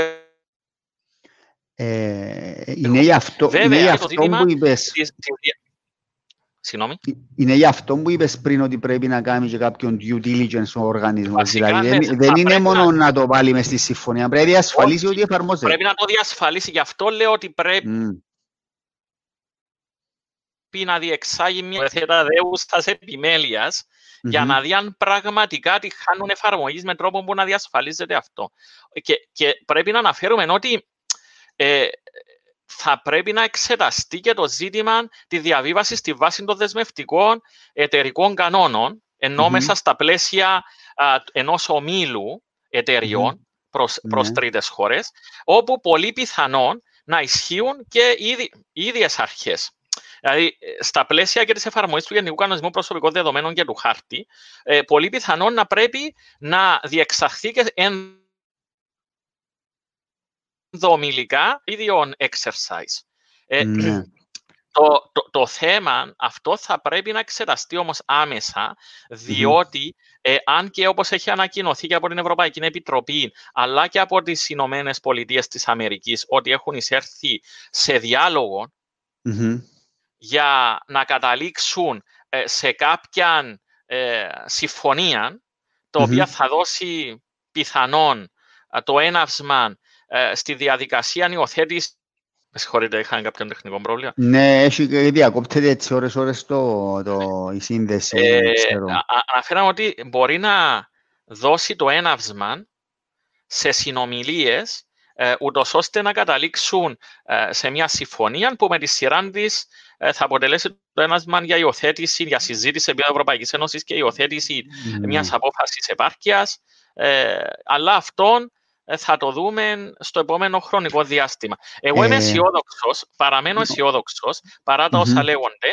είναι γι' αυτό που είπες. Συγγνώμη. Είναι γι' αυτό που είπες πριν ότι πρέπει να κάνει και κάποιον due diligence ο οργανισμός. Δηλαδή δεν είναι μόνο να το βάλει μες στη συμφωνία, πρέπει να διασφαλίσει ότι εφαρμόζεται. Πρέπει να το διασφαλίσει. Γι' αυτό λέω ότι πρέπει να διεξάγει μια θέτα δέουσας επιμέλειας για να δει αν πραγματικά τη χάνουν εφαρμογής με τρόπο που να διασφαλίζεται αυτό. Και πρέπει να αναφέρουμε ότι θα πρέπει να εξεταστεί και το ζήτημα τη διαβίβαση στη βάση των δεσμευτικών εταιρικών κανόνων, ενώ μέσα στα πλαίσια ενός ομίλου εταιριών προς τρίτες χώρες, όπου πολύ πιθανόν να ισχύουν και οι ίδιες αρχές. Δηλαδή, στα πλαίσια και της εφαρμογής του Γενικού Κανονισμού Προσωπικών Δεδομένων και του Χάρτη, πολύ πιθανόν να πρέπει να διεξαχθεί και ενδομιλικά ίδιον exercise. Το θέμα αυτό θα πρέπει να εξεταστεί όμως άμεσα, διότι αν και όπως έχει ανακοινωθεί και από την Ευρωπαϊκή Επιτροπή, αλλά και από τις Ηνωμένες Πολιτείες της Αμερικής, ότι έχουν εισέρθει σε διάλογο για να καταλήξουν σε κάποια συμφωνία, το οποίο θα δώσει πιθανόν το έναυσμα στη διαδικασία υιοθέτηση. Με συγχωρείτε, είχαν κάποιο τεχνικό πρόβλημα. Ναι, έχει και διακόπτεται έτσι ώρες η σύνδεση. Αναφέραμε ότι μπορεί να δώσει το έναυσμα σε συνομιλίες, ούτως ώστε να καταλήξουν σε μια συμφωνία που με τη σειρά της θα αποτελέσει το έναυσμα για υιοθέτηση, για συζήτηση επί Ευρωπαϊκής Ένωσης και υιοθέτηση μιας απόφασης επάρκειας, αλλά αυτόν θα το δούμε στο επόμενο χρονικό διάστημα. Εγώ είμαι αισιόδοξος, παραμένω αισιόδοξος, παρά τα όσα λέγονται,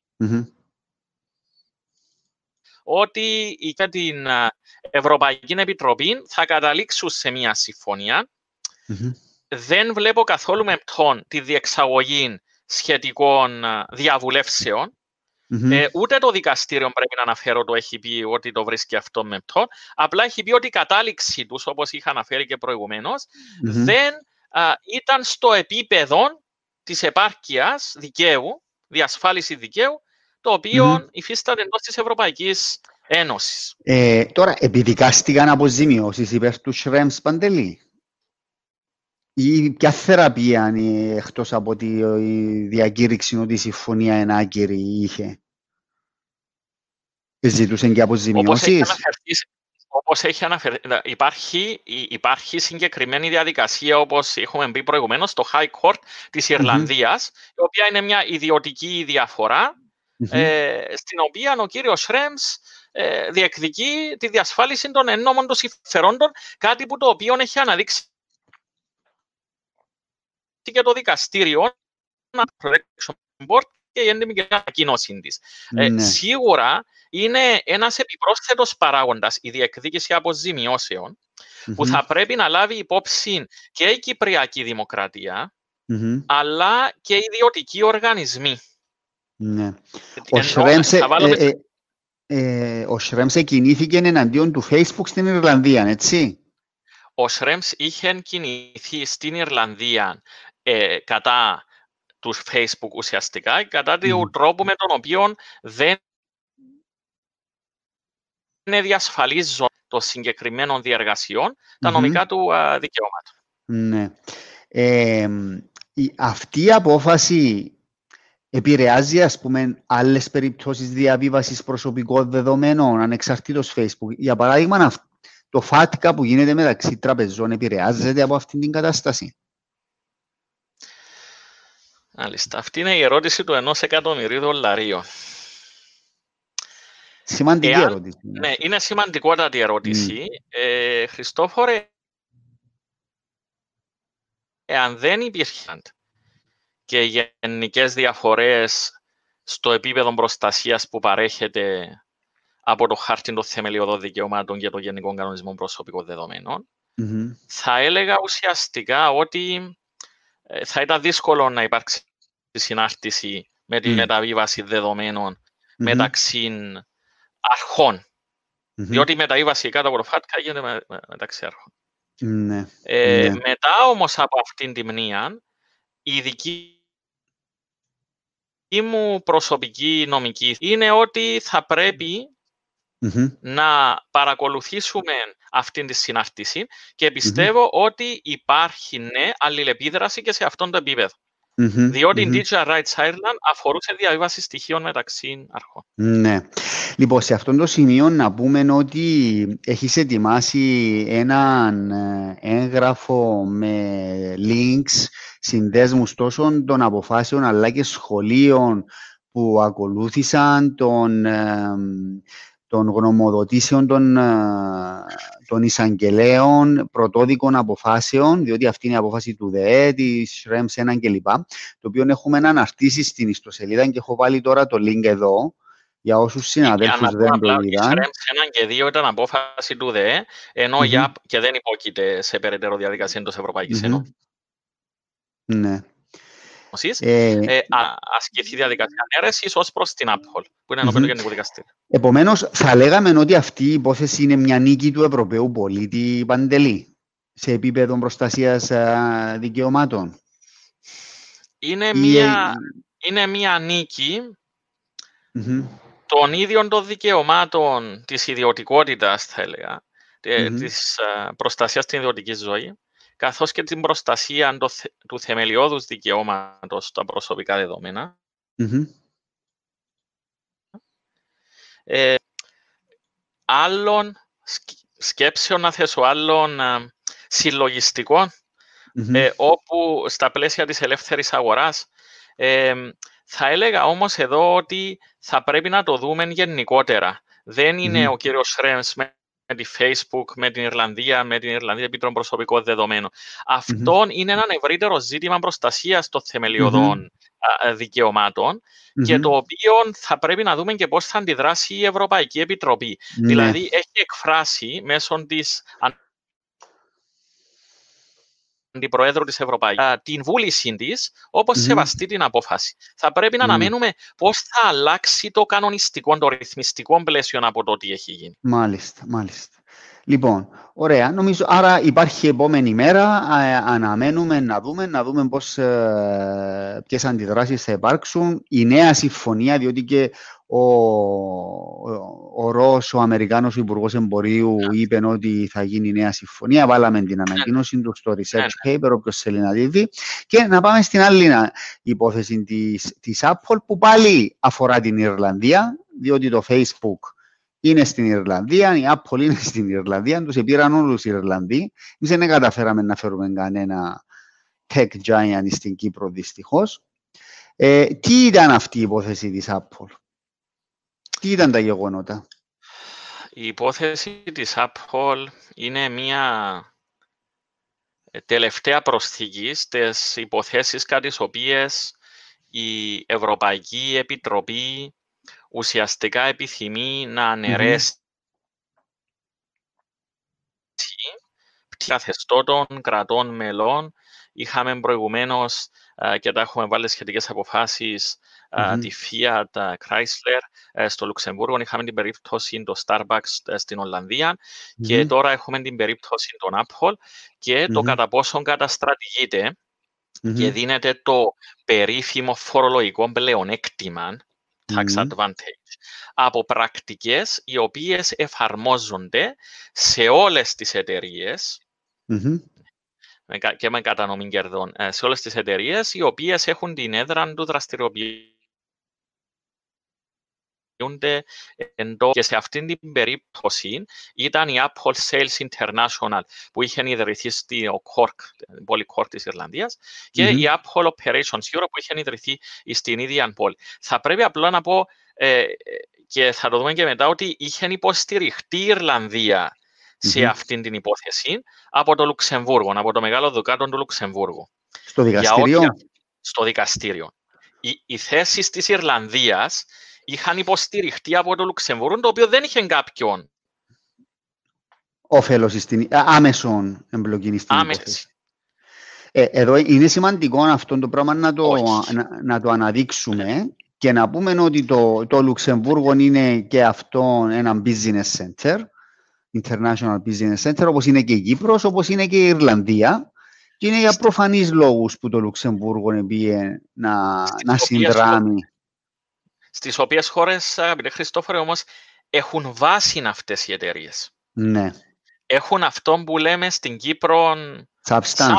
ότι για την Ευρωπαϊκή Επιτροπή θα καταλήξουν σε μια συμφωνία. Δεν βλέπω καθόλου με πτών τη διεξαγωγή σχετικών διαβουλεύσεων. Ούτε το δικαστήριο πρέπει να αναφέρω το έχει πει ότι το βρίσκει αυτό με πτών. Απλά έχει πει ότι η κατάληξη τους, όπως είχα αναφέρει και προηγουμένως, δεν ήταν στο επίπεδο της επάρκειας δικαίου, διασφάλιση δικαίου, το οποίο υφίσταται εντός της Ευρωπαϊκής Ένωσης. Τώρα, επιδικάστηκαν αποζημιώσεις υπέρ του Σρέμς, Παντελή? Ή ποια θεραπεία εκτός από τη διακήρυξη ότι η συμφωνία είναι άκυρη είχε? Ζητούσαν και αποζημιώσεις? όπως έχει αναφερθεί, υπάρχει συγκεκριμένη διαδικασία, όπως έχουμε πει προηγουμένως, στο High Court της Ιρλανδίας, η οποία είναι μια ιδιωτική διαφορά, στην οποία ο κύριος Σρέμς διεκδικεί τη διασφάλιση των εννόμων των συμφερόντων, κάτι που το οποίο έχει αναδείξει και το δικαστήριο και η έντιμη και ανακοίνωση της. Σίγουρα είναι ένας επιπρόσθετος παράγοντας η διεκδίκηση αποζημιώσεων που θα πρέπει να λάβει υπόψη και η Κυπριακή Δημοκρατία αλλά και οι ιδιωτικοί οργανισμοί. Ναι. Ο Σρέμς κινήθηκε εναντίον του Facebook στην Ιρλανδία, έτσι? Ο Σρέμς είχε κινηθεί στην Ιρλανδία κατά του Facebook ουσιαστικά, κατά του τρόπου με τον οποίο δεν διασφαλίζουν των συγκεκριμένων διεργασιών τα νομικά του δικαιώματα. Ναι. Αυτή η απόφαση επηρεάζει, ας πούμε, άλλες περιπτώσεις διαβίβασης προσωπικών δεδομένων ανεξαρτήτως Facebook. Για παράδειγμα, το FATCA που γίνεται μεταξύ τραπεζών επηρεάζεται από αυτή την κατάσταση? Μάλιστα. Αυτή είναι η ερώτηση του $1.000.000. Σημαντική ερώτηση. Ναι, είναι σημαντικότατη ερώτηση. Χριστόφορε, εάν δεν υπήρχαν και γενικές διαφορές στο επίπεδο προστασίας που παρέχεται από το χάρτη των θεμελιωδών δικαιωμάτων και των γενικών κανονισμών προσωπικών δεδομένων, θα έλεγα ουσιαστικά ότι θα ήταν δύσκολο να υπάρξει συνάρτηση με τη μεταβίβαση δεδομένων μεταξύ αρχών. Διότι η μεταβίβαση κάτω από το FATCA γίνεται μεταξύ αρχών. Μετά όμως από αυτήν την μνήμα, η δική μου προσωπική νομική είναι ότι θα πρέπει να παρακολουθήσουμε αυτήν τη συνάρτηση και πιστεύω ότι υπάρχει αλληλεπίδραση και σε αυτόν το επίπεδο. Διότι η Digital Rights Ireland αφορούσε διαβίβαση στοιχείων μεταξύ αρχών. Ναι. Λοιπόν, σε αυτόν το σημείο να πούμε ότι έχεις ετοιμάσει έναν έγγραφο με links, συνδέσμους τόσο των αποφάσεων αλλά και σχολείων που ακολούθησαν των γνωμοδοτήσεων των εισαγγελέων, πρωτόδικων αποφάσεων, διότι αυτή είναι η απόφαση του ΔΕ, της ΣΡΕΜΣ 1 κλπ. Το οποίο έχουμε αναρτήσει στην ιστοσελίδα και έχω βάλει τώρα το link εδώ, για όσους συναδέλφους δεν το είδαν. Η ΣΡΕΜΣ 1 και 2 ήταν απόφαση του ΔΕ, ενώ και δεν υπόκειται σε περαιτέρω διαδικασία εντός Ευρωπαϊκής Ένωσης. Ναι. Ασκηθεί διαδικασία ανέρεσης ως προς την Apple, που είναι ενώπιον του Γενικού Δικαστήριου. Επομένως, θα λέγαμε ότι αυτή η υπόθεση είναι μια νίκη του Ευρωπαίου πολίτη, Παντελή, σε επίπεδο προστασίας δικαιωμάτων. Είναι μια νίκη των ίδιων των δικαιωμάτων της ιδιωτικότητας, θα έλεγα, της προστασίας στην ιδιωτική ζωή, καθώς και την προστασία του θεμελιώδους δικαιώματος στα προσωπικά δεδομένα. Άλλων σκέψεων, να θέσω, άλλων συλλογιστικών, όπου στα πλαίσια της ελεύθερης αγοράς, θα έλεγα όμως εδώ ότι θα πρέπει να το δούμε γενικότερα. Δεν είναι ο κύριος Σρέμς με τη Facebook, με την Ιρλανδία επί των προσωπικών δεδομένων. Αυτό είναι ένα ευρύτερο ζήτημα προστασίας των θεμελιωδών δικαιωμάτων και το οποίο θα πρέπει να δούμε και πώς θα αντιδράσει η Ευρωπαϊκή Επιτροπή. Δηλαδή, έχει εκφράσει μέσω της Αντιπροέδρου της Ευρωπαϊκής την βούλησή της, όπως σεβαστεί την απόφαση. Θα πρέπει να αναμένουμε πώς θα αλλάξει το κανονιστικό, το ρυθμιστικό πλαίσιο από το τι έχει γίνει. Μάλιστα. Λοιπόν, ωραία. Νομίζω, άρα υπάρχει επόμενη μέρα. Αναμένουμε να δούμε ποιες αντιδράσεις θα υπάρξουν. Η νέα συμφωνία, διότι και ο Ρος, ο Αμερικάνος Υπουργός Εμπορίου, είπε ότι θα γίνει νέα συμφωνία. Βάλαμε την ανακοίνωση του στο research paper, όποιος θέλει να δει. Και να πάμε στην άλλη υπόθεση της Apple, που πάλι αφορά την Ιρλανδία, διότι το Facebook είναι στην Ιρλανδία, η Apple είναι στην Ιρλανδία, τους πήραν όλους οι Ιρλανδοί. Εμείς δεν καταφέραμε να φέρουμε κανένα tech giant στην Κύπρο, δυστυχώς. Τι ήταν αυτή η υπόθεση της Apple? Τι ήταν τα γεγονότα? Η υπόθεση της Apple είναι μια τελευταία προσθήκη στις υποθέσεις κατά τις οποίες η Ευρωπαϊκή Επιτροπή ουσιαστικά επιθυμεί να αναιρέσει καθεστώτων κρατών μελών. Είχαμε προηγουμένως και τα έχουμε βάλει σχετικές αποφάσεις τη Fiat Chrysler στο Λουξεμβούργο. Είχαμε την περίπτωση το Starbucks στην Ολλανδία και τώρα έχουμε την περίπτωση των Apple και το κατά πόσον καταστρατηγείται και δίνεται το περίφημο φορολογικό πλεονέκτημα, tax advantage, από πρακτικές οι οποίες εφαρμόζονται σε όλες τις εταιρείες και με κατανομή κερδών, σε όλες τις εταιρείες οι οποίες έχουν την έδρα του δραστηριοποιούνται και σε αυτήν την περίπτωση ήταν η Apple Sales International που είχε ιδρυθεί στη πόλη Cork της Ιρλανδίας και η Apple Operations Europe που είχε ιδρυθεί στην ίδια πόλη. Θα πρέπει απλά να πω και θα το δούμε και μετά ότι είχε υποστηριχτεί η Ιρλανδία σε αυτήν την υπόθεση από το Λουξεμβούργο, από το Μεγάλο Δουκάτο του Λουξεμβούργου. Στο δικαστήριο? Στο δικαστήριο. Οι θέσεις της Ιρλανδίας είχαν υποστηριχτεί από το Λουξεμβούργο, το οποίο δεν είχε κάποιον όφελος άμεσον εμπλοκή στην υπόθεση. Εδώ είναι σημαντικό αυτό το πράγμα να το αναδείξουμε και να πούμε ότι το Λουξεμβούργο είναι και αυτό ένα business center, international business center, όπως είναι και η Κύπρος, όπως είναι και η Ιρλανδία. Και είναι για προφανείς λόγους που το Λουξεμβούργο πήγε να συνδράμει. Στις οποίες χώρες, αγαπητέ Χριστόφορε, όμως, έχουν βάση αυτές οι εταιρείες. Ναι. Έχουν αυτό που λέμε στην Κύπρο substance.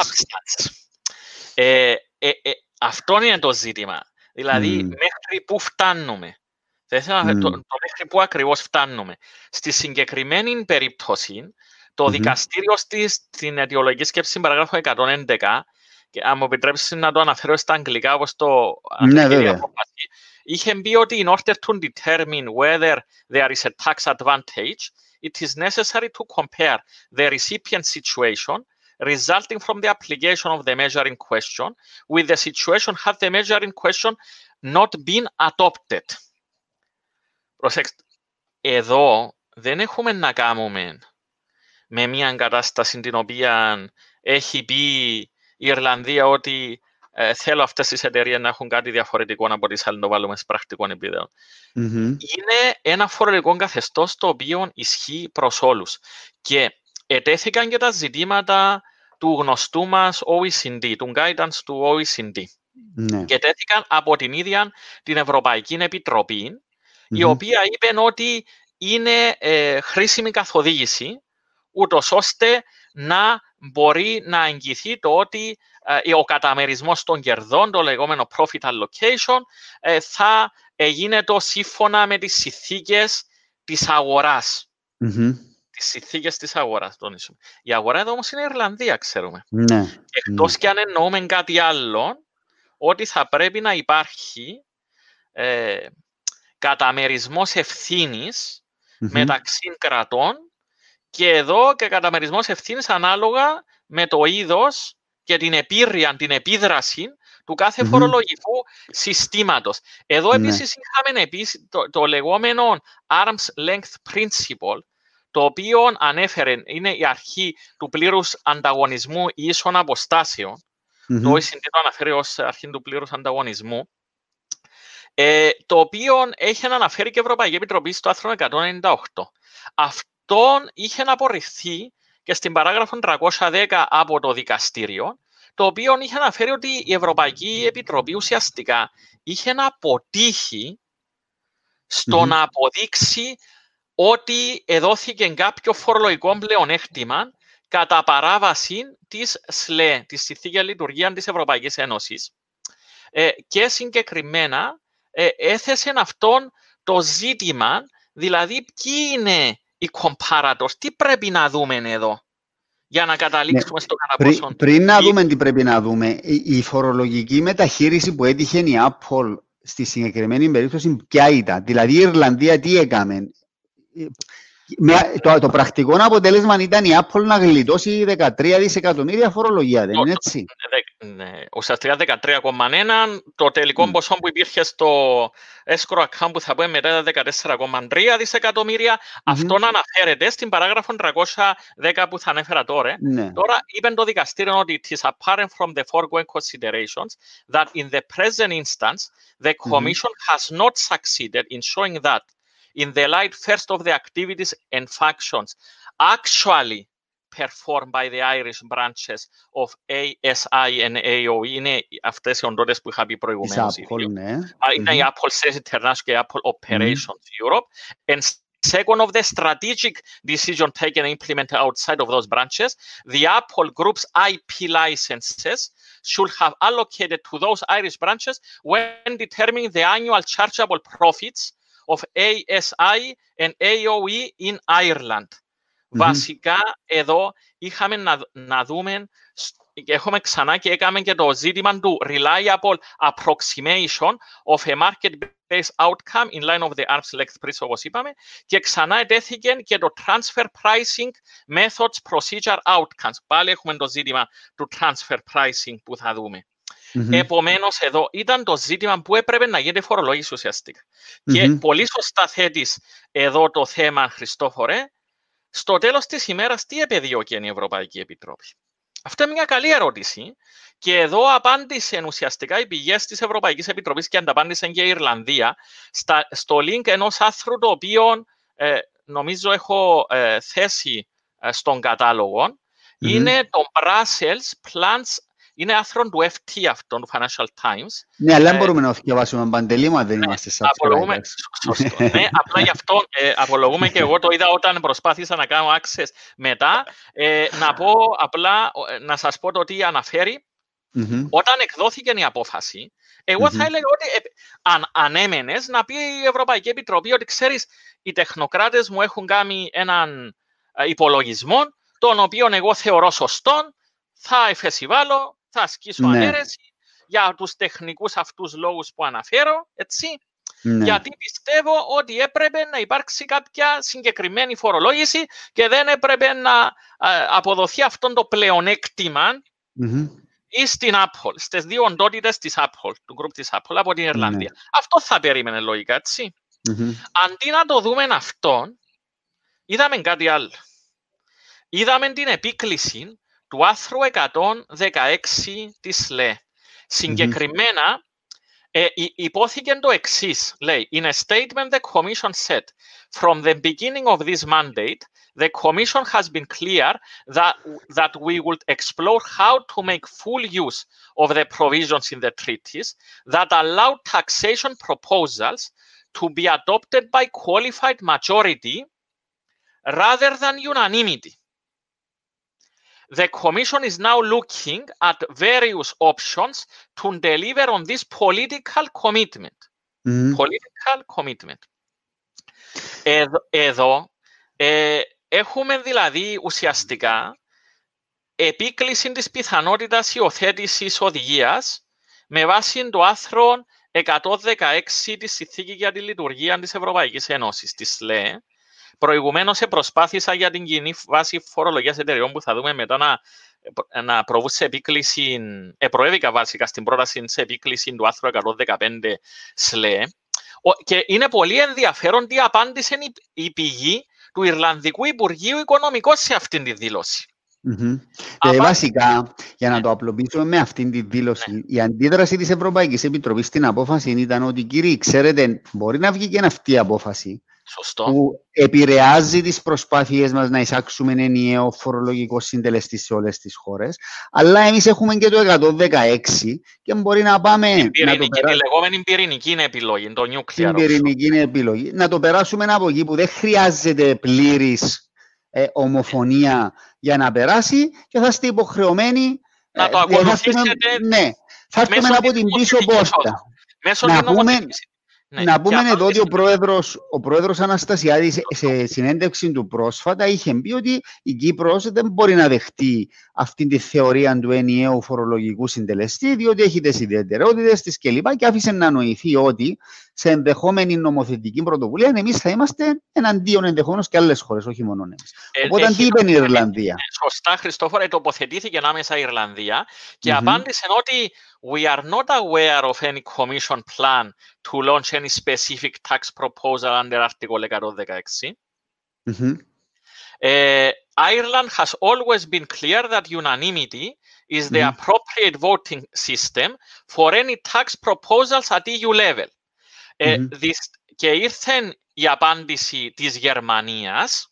Αυτό είναι το ζήτημα. Δηλαδή, μέχρι πού φτάνουμε. Το μέχρι πού ακριβώς φτάνουμε. Στη συγκεκριμένη περίπτωση, το δικαστήριο στην αιτιολογική σκέψη παραγράφου 111, και αν μου επιτρέψει να το αναφέρω στα αγγλικά όπως το είχε πει ότι in order to determine whether there is a tax advantage, it is necessary to compare the recipient situation resulting from the application of the measure in question with the situation had the measure in question not been adopted. Προσέξτε, εδώ δεν έχουμε να κάνουμε με μια κατάσταση την οποία έχει πει η Ιρλανδία ότι θέλω αυτές τις εταιρείες να έχουν κάτι διαφορετικό από τις άλλες, να το βάλουμε σε πρακτικό επίπεδο. Είναι ένα φορολογικό καθεστώς το οποίο ισχύει προς όλους. Και ετέθηκαν και τα ζητήματα του γνωστού μας OECD, του guidance του OECD. Και ετέθηκαν από την ίδια την Ευρωπαϊκή Επιτροπή, η οποία είπε ότι είναι χρήσιμη καθοδήγηση, ούτως ώστε να μπορεί να εγγυηθεί το ότι ο καταμερισμός των κερδών, το λεγόμενο profit allocation, θα γίνεται σύμφωνα με τις συνθήκες της αγοράς. Τις συνθήκες της αγοράς. Η αγορά εδώ όμως είναι η Ιρλανδία, ξέρουμε. Εκτός και αν εννοούμε κάτι άλλο, ότι θα πρέπει να υπάρχει καταμερισμός ευθύνης μεταξύ κρατών και εδώ και καταμερισμός ευθύνης ανάλογα με το είδος και την επίρρεια, την επίδραση του κάθε φορολογικού συστήματος. Εδώ επίσης είχαμε το λεγόμενο arm's length principle, το οποίο ανέφερε, είναι η αρχή του πλήρους ανταγωνισμού ίσων αποστάσεων. Το OECD το αναφέρει ως αρχή του πλήρους ανταγωνισμού, το οποίο έχει αναφέρει και η Ευρωπαϊκή Επιτροπή στο άρθρο 198. Αυτόν είχε απορριφθεί και στην παράγραφο 310 από το δικαστήριο, το οποίο είχε αναφέρει ότι η Ευρωπαϊκή Επιτροπή ουσιαστικά είχε να αποτύχει στο να αποδείξει ότι εδόθηκε κάποιο φορολογικό πλεονέκτημα κατά παράβαση της ΣΛΕ, της Συνθήκης Λειτουργίας της Ευρωπαϊκής Ένωσης. Και συγκεκριμένα έθεσε αυτόν το ζήτημα Δηλαδή, ποιοι είναι οι comparators, τι πρέπει να δούμε εδώ, για να καταλήξουμε στο κατά πόσο... Πριν να δούμε τι πρέπει να δούμε, η φορολογική μεταχείριση που έτυχε η Apple στη συγκεκριμένη περίπτωση, ποια ήταν? Δηλαδή, η Ιρλανδία τι έκαμε? Το πρακτικό αποτέλεσμα ήταν η Apple να γλιτώσει 13 δισεκατομμύρια φορολογία, δεν είναι έτσι? Ουσιαστικά 13,1, το τελικό ποσό που υπήρχε στο escrow account που θα πούμε μετά τα 14,3 δισεκατομμύρια, αυτό αναφέρεται στην παράγραφο 310 που θα ανέφερα τώρα. Τώρα είπε το δικαστήριο ότι it is apparent from the foregoing considerations that in the present instance the Commission has not succeeded in showing that in the light first of the activities and functions actually performed by the Irish branches of ASI and AOE. Είναι αυτές οι οντότητες που είχα πει προηγουμένως. Είναι η Apple Sales International και η Apple Operations Europe. And second of the strategic decision taken and implemented outside of those branches, the Apple Group's IP licenses should have allocated to those Irish branches when determining the annual chargeable profits of ASI and AOE in Ireland. Βασικά, εδώ είχαμε να δούμε, έχουμε ξανά και έκαμε και το ζήτημα του reliable approximation of a market-based outcome in line of the arm's length principle, όπως είπαμε, και ξανά ετέθηκε και το transfer pricing methods procedure outcomes. Πάλι έχουμε το ζήτημα του transfer pricing που θα δούμε. Επομένως, εδώ ήταν το ζήτημα που έπρεπε να γίνεται φορολόγηση ουσιαστικά. Και πολύ σωστά θέτεις εδώ το θέμα, Χριστόφορε, στο τέλος της ημέρας τι επεδίωκε η Ευρωπαϊκή Επιτροπή? Αυτό είναι μια καλή ερώτηση και εδώ απάντησαν ουσιαστικά οι πηγές της Ευρωπαϊκής Επιτροπής και ανταπάντησαν και η Ιρλανδία στο link ενός άρθρου το οποίο νομίζω έχω θέσει στον κατάλογο. Είναι το Brussels Plans. Είναι άρθρο του FT αυτό, του Financial Times. Ναι, αλλά μπορούμε να διαβάσουμε Παντελή, μα δεν είμαστε subscribers. Σωστό. Ναι, απλά γι' αυτό απολογούμε και εγώ το είδα όταν προσπάθησα να κάνω access μετά. Να πω απλά, να σας πω το τι αναφέρει. Όταν εκδόθηκε η απόφαση, εγώ θα έλεγα ότι αν έμενες να πει η Ευρωπαϊκή Επιτροπή ότι ξέρεις, οι τεχνοκράτες μου έχουν κάνει έναν υπολογισμό, τον οποίο εγώ θεωρώ σωστόν, θα εφεσιβάλω, θα ασκήσω ανέρεση για τους τεχνικούς αυτούς λόγους που αναφέρω, έτσι. Γιατί πιστεύω ότι έπρεπε να υπάρξει κάποια συγκεκριμένη φορολόγηση και δεν έπρεπε να αποδοθεί αυτό το πλεονέκτημα ή στην Apple, στις δύο οντότητες της Apple, του group της Apple από την Ιρλανδία. Αυτό θα περίμενε λογικά, έτσι. Αντί να το δούμε αυτό, είδαμε κάτι άλλο. Είδαμε την επίκληση του άρθρου 116 της ΛΕ. Συγκεκριμένα, υπόθηκε το εξής, λέει, in a statement the Commission said, from the beginning of this mandate, the Commission has been clear that we would explore how to make full use of the provisions in the treaties that allow taxation proposals to be adopted by qualified majority rather than unanimity. The Commission is now looking at various options to deliver on this political commitment. Political commitment. Εδώ έχουμε δηλαδή ουσιαστικά επίκληση της πιθανότητας υιοθέτησης οδηγίας με βάση το άρθρο 116 της Συνθήκης για τη Λειτουργία της Ευρωπαϊκής Ένωσης, της ΛΕ. Προηγουμένως προσπάθησα για την κοινή βάση φορολογίας εταιρεών που θα δούμε μετά να προβούν σε επίκληση, προέβηκα βασικά στην πρόταση σε επίκληση του άρθρου 115 ΣΛΕ. Και είναι πολύ ενδιαφέρον τι απάντησε η πηγή του Ιρλανδικού Υπουργείου Οικονομικών σε αυτήν τη δήλωση. Βασικά, για να το απλοποιήσουμε με αυτήν τη δήλωση, η αντίδραση της Ευρωπαϊκής Επιτροπής στην απόφαση ήταν ότι, κύριοι, ξέρετε, μπορεί να βγει και αυτή η απόφαση. Σωστό. Που επηρεάζει τις προσπάθειες μας να εισάξουμε ενιαίο φορολογικό συντελεστή σε όλες τις χώρες. Αλλά εμείς έχουμε και το 116 και μπορεί να πάμε... Τη λεγόμενη πυρηνική είναι επιλογή, το nuclear. Την πυρηνική είναι επιλογή. Να το περάσουμε από εκεί που δεν χρειάζεται πλήρης ομοφωνία για να περάσει και θα είστε υποχρεωμένοι... Να το ακολουθήσετε... Ναι, θα έρθουμε από την πίσω πόρτα. Μέσω της νομοθεσίας. Ναι. Να πούμε εδώ ότι ο πρόεδρος Αναστασιάδης σε συνέντευξη του πρόσφατα είχε πει ότι η Κύπρος δεν μπορεί να δεχτεί αυτή τη θεωρία του ενιαίου φορολογικού συντελεστή, διότι έχει τις ιδιαιτερότητες της κλπ. Και άφησε να νοηθεί ότι σε ενδεχόμενη νομοθετική πρωτοβουλία εμείς θα είμαστε εναντίον ενδεχομένως και άλλες χώρες, όχι μόνο εμείς. Οπότε τι είπε η Ιρλανδία? Σωστά, Χριστόφορε, τοποθετήθηκε ανάμεσα η Ιρλανδία και απάντησε ότι we are not aware of any commission plan to launch any specific tax proposal under Article 116. Ireland has always been clear that unanimity is the appropriate voting system for any tax proposals at EU level. Και ήρθε η απάντηση της Γερμανίας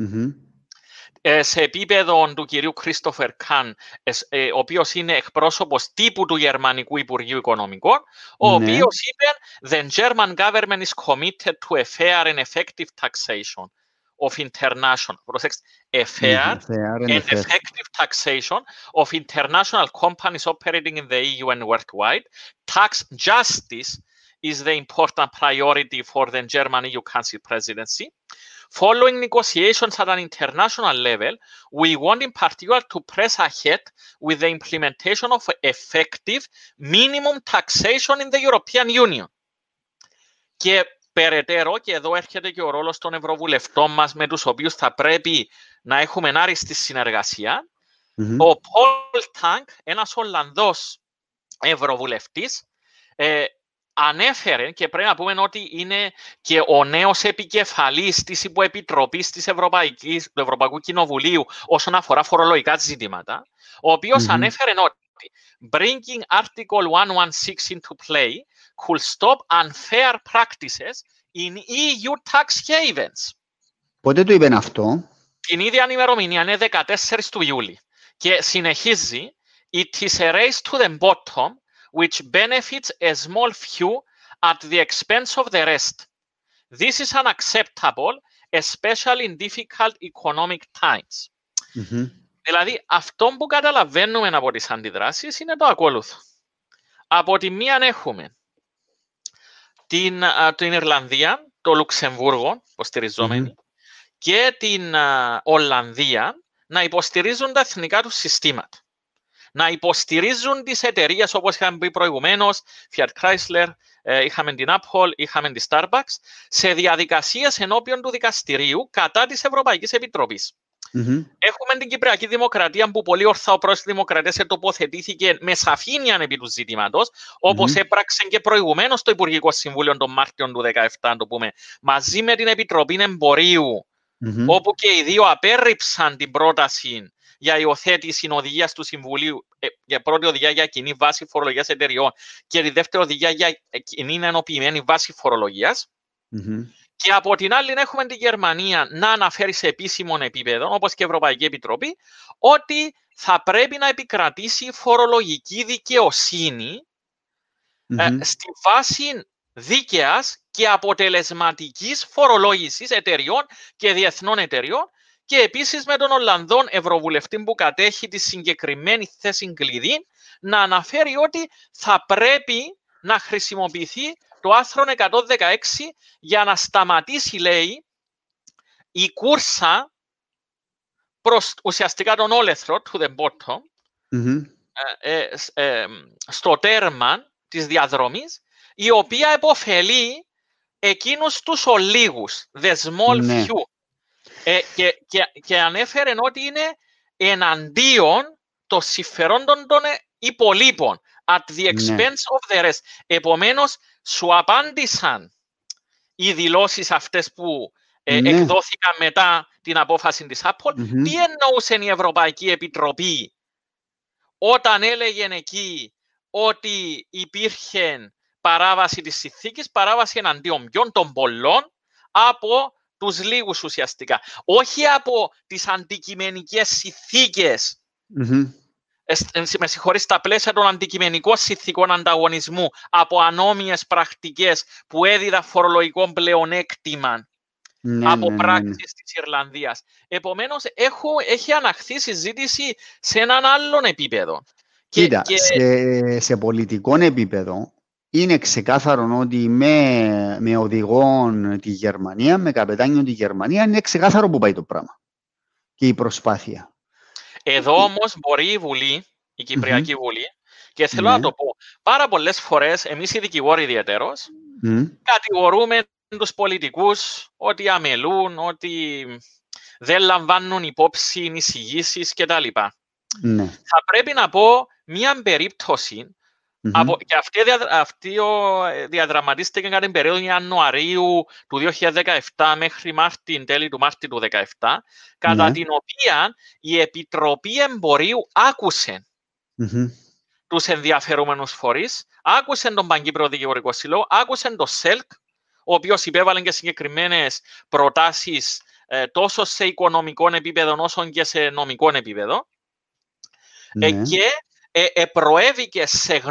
σε επίπεδο του κυρίου Κρίστοφερ Καν, ο οποίος είναι εκπρόσωπος τύπου του Γερμανικού Υπουργείου Οικονομικών, ο οποίος είπε «The German government is committed to a fair and effective taxation of international, a fair and effective taxation of international companies operating in the EU and worldwide. Tax justice is the important priority for the German EU Council presidency. Following negotiations at an international level, we want in particular to press ahead with the implementation of effective minimum taxation in the European Union». Και περαιτέρω, και εδώ έρχεται και ο ρόλος των ευρωβουλευτών μας, με τους οποίους θα πρέπει να έχουμε άριστη συνεργασία, ο Πολ Τάνκ, ένας Ολλανδός ευρωβουλευτής, ανέφερε, και πρέπει να πούμε ότι είναι και ο νέος επικεφαλής της υποεπιτροπής του Ευρωπαϊκού Κοινοβουλίου όσον αφορά φορολογικά ζητήματα, ο οποίος ανέφερε ότι bringing Article 116 into play could stop unfair practices in EU tax havens. Πότε το είπαν αυτό? Την ίδια ημερομηνία, είναι 14 του Ιούλη. Και συνεχίζει, it is a race to the bottom, which benefits a small few at the expense of the rest. This is unacceptable, especially in difficult economic times. Δηλαδή, αυτό που καταλαβαίνουμε από τις αντιδράσεις είναι το ακόλουθο. Από τη μία έχουμε την Ιρλανδία, το Λουξεμβούργο, υποστηριζόμενοι, και την Ολλανδία να υποστηρίζουν τα εθνικά του συστήματα. Να υποστηρίζουν τις εταιρείες, όπως είχαμε πει προηγουμένως, Fiat Chrysler, είχαμε την Apple, είχαμε τη Starbucks, σε διαδικασίες ενώπιον του δικαστηρίου κατά της Ευρωπαϊκής Επιτροπής. Έχουμε την Κυπριακή Δημοκρατία, που πολύ ορθά ο πρόεδρος της Δημοκρατίας τοποθετήθηκε με σαφήνεια επί του ζητήματος, όπως έπραξε και προηγουμένως το Υπουργικό Συμβούλιο τον Μάρτιο του 2017, το πούμε, μαζί με την Επιτροπή Εμπορίου, όπου και οι δύο απέρριψαν την πρόταση για υιοθέτηση οδηγίας του Συμβουλίου, για πρώτη οδηγία για κοινή βάση φορολογίας εταιριών και τη δεύτερη οδηγία για κοινή ενοποιημένη βάση φορολογίας. Και από την άλλη έχουμε τη Γερμανία να αναφέρει σε επίσημο επίπεδο, όπως και η Ευρωπαϊκή Επιτροπή, ότι θα πρέπει να επικρατήσει φορολογική δικαιοσύνη στη βάση δίκαιας και αποτελεσματικής φορολόγησης εταιριών και διεθνών εταιριών, και επίσης με τον Ολλανδόν Ευρωβουλευτή που κατέχει τη συγκεκριμένη θέση κλειδί να αναφέρει ότι θα πρέπει να χρησιμοποιηθεί το άρθρο 116 για να σταματήσει, λέει, η κούρσα προς ουσιαστικά τον όλεθρο, to the bottom, στο τέρμα της διαδρομής, η οποία επωφελεί εκείνους τους ολίγους, the small few. Και ανέφερε ότι είναι εναντίον των συμφερόντων των υπολείπων, at the expense of the rest. Επομένως, σου απάντησαν οι δηλώσεις αυτές που εκδόθηκαν μετά την απόφαση της Apple. Τι εννοούσε η Ευρωπαϊκή Επιτροπή όταν έλεγε εκεί ότι υπήρχε παράβαση της συνθήκης, παράβαση εναντίον ποιον, των πολλών, από τους λίγους ουσιαστικά. Όχι από τις αντικειμενικές συνθήκες, με συγχωρείς, στα πλαίσια των αντικειμενικών συνθήκων ανταγωνισμού, από ανώμιες πρακτικές που έδιδαν φορολογικό πλεονέκτημα από πράξεις της Ιρλανδίας. Επομένως, έχει αναχθεί συζήτηση σε έναν άλλον επίπεδο. Κοίτα, σε πολιτικό επίπεδο, είναι ξεκάθαρο ότι με οδηγό τη Γερμανία, με καπετάνιο τη Γερμανία, είναι ξεκάθαρο που πάει το πράγμα και η προσπάθεια. Εδώ όμως μπορεί η Βουλή, η Κυπριακή Βουλή, και θέλω να το πω, πάρα πολλές φορές εμείς οι δικηγόροι ιδιαιτέρως κατηγορούμε τους πολιτικούς ότι αμελούν, ότι δεν λαμβάνουν υπόψη εισηγήσεις κτλ. Θα πρέπει να πω μια περίπτωση, και αυτή διαδραματίστηκε κατά την περίοδο Ιανουαρίου του 2017 μέχρι τέλη του Μάρτη του 2017, κατά την οποία η Επιτροπή Εμπορίου άκουσε τους ενδιαφερόμενους φορείς, άκουσε τον Παγκύπριο Δικηγορικό Σύλλογο, άκουσε τον ΣΕΛΚ, ο οποίος υπέβαλε και συγκεκριμένες προτάσεις τόσο σε οικονομικό επίπεδο όσο και σε νομικό επίπεδο, και προέβηκε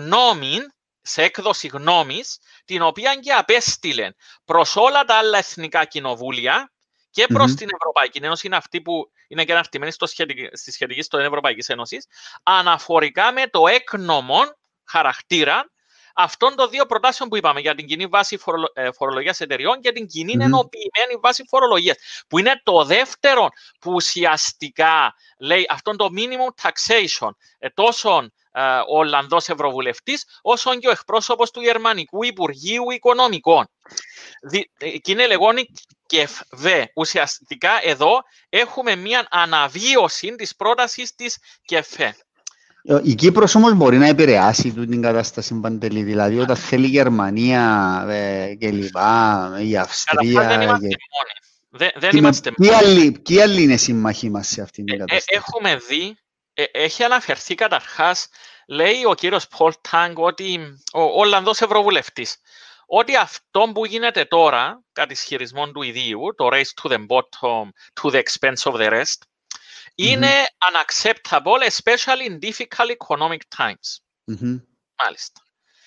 σε έκδοση γνώμης, την οποία και απέστειλε προς όλα τα άλλα εθνικά κοινοβούλια και προς την Ευρωπαϊκή Ένωση, είναι αυτή που είναι και αναρτημένη στη σχετική στο Ευρωπαϊκής Ένωσης, αναφορικά με το έκνομο χαρακτήρα αυτών των δύο προτάσεων που είπαμε, για την κοινή βάση φορολογίας εταιριών και την κοινή ενοποιημένη βάση φορολογίας, που είναι το δεύτερο που ουσιαστικά λέει αυτόν το minimum taxation, τόσο ο Ολλανδός Ευρωβουλευτής, όσο και ο εκπρόσωπος του Γερμανικού Υπουργείου Οικονομικών. Και είναι λεγόμενη ΚΕΦΒ. Ουσιαστικά εδώ έχουμε μια αναβίωση της πρότασης της ΚΕΦΒ. Η Κύπρος όμως μπορεί να επηρεάσει την κατάσταση, Παντελή, δηλαδή όταν θέλει η Γερμανία και λοιπά, η Αυστρία... Δεν είμαστε μόνοι. Δεν είμαστε μόνοι. Ποιοι άλλοι είναι σύμμαχοί μας σε αυτήν την κατάσταση? Έχουμε δει, έχει αναφερθεί καταρχάς, λέει ο κύριος Πολ Τάγκ, ότι ο Ολλανδός Ευρωβουλευτής, ότι αυτό που γίνεται τώρα, κατ' ισχυρισμό του ιδίου, το race to the bottom, to the expense of the rest, είναι unacceptable, especially in difficult economic times. Μάλιστα.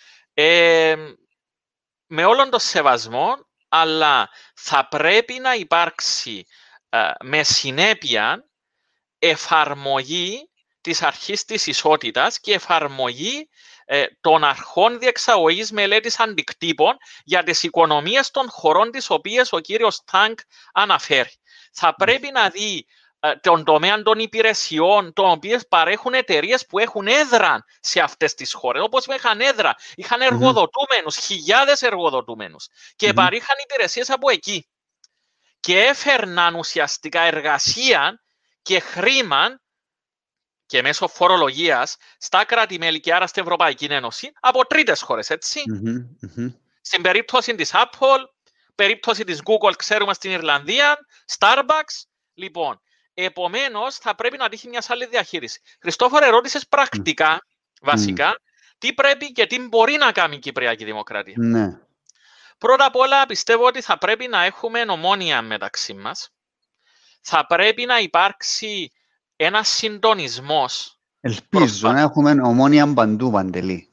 Με όλον τον σεβασμό, αλλά θα πρέπει να υπάρξει με συνέπεια εφαρμογή της αρχής της ισότητας και εφαρμογή των αρχών διεξαγωγής μελέτης αντικτύπων για τις οικονομίες των χωρών τις οποίες ο κύριος Τάγκ αναφέρει. Θα πρέπει να δει τον τομέα των υπηρεσιών, των οποίων παρέχουν εταιρείες που έχουν έδρα σε αυτές τις χώρες. Όπως είχαν έδρα, είχαν εργοδοτούμενους, χιλιάδες εργοδοτούμενους και παρήχαν υπηρεσίες από εκεί. Και έφερναν ουσιαστικά εργασία και χρήμα και μέσω φορολογίας στα κράτη-μέλη και άρα στην Ευρωπαϊκή Ένωση από τρίτες χώρες, έτσι. Στην περίπτωση της Apple, περίπτωση της Google, ξέρουμε στην Ιρλανδία, Starbucks, λοιπόν. Επομένως, θα πρέπει να τύχει μια άλλη διαχείριση. Χριστόφορε, ερώτησες πρακτικά, βασικά, τι πρέπει και τι μπορεί να κάνει η Κυπριακή Δημοκρατία. Πρώτα απ' όλα, πιστεύω ότι θα πρέπει να έχουμε ομόνοια μεταξύ μας. Θα πρέπει να υπάρξει ένας συντονισμός. Ελπίζω να έχουμε ομόνοια παντού, Παντελή.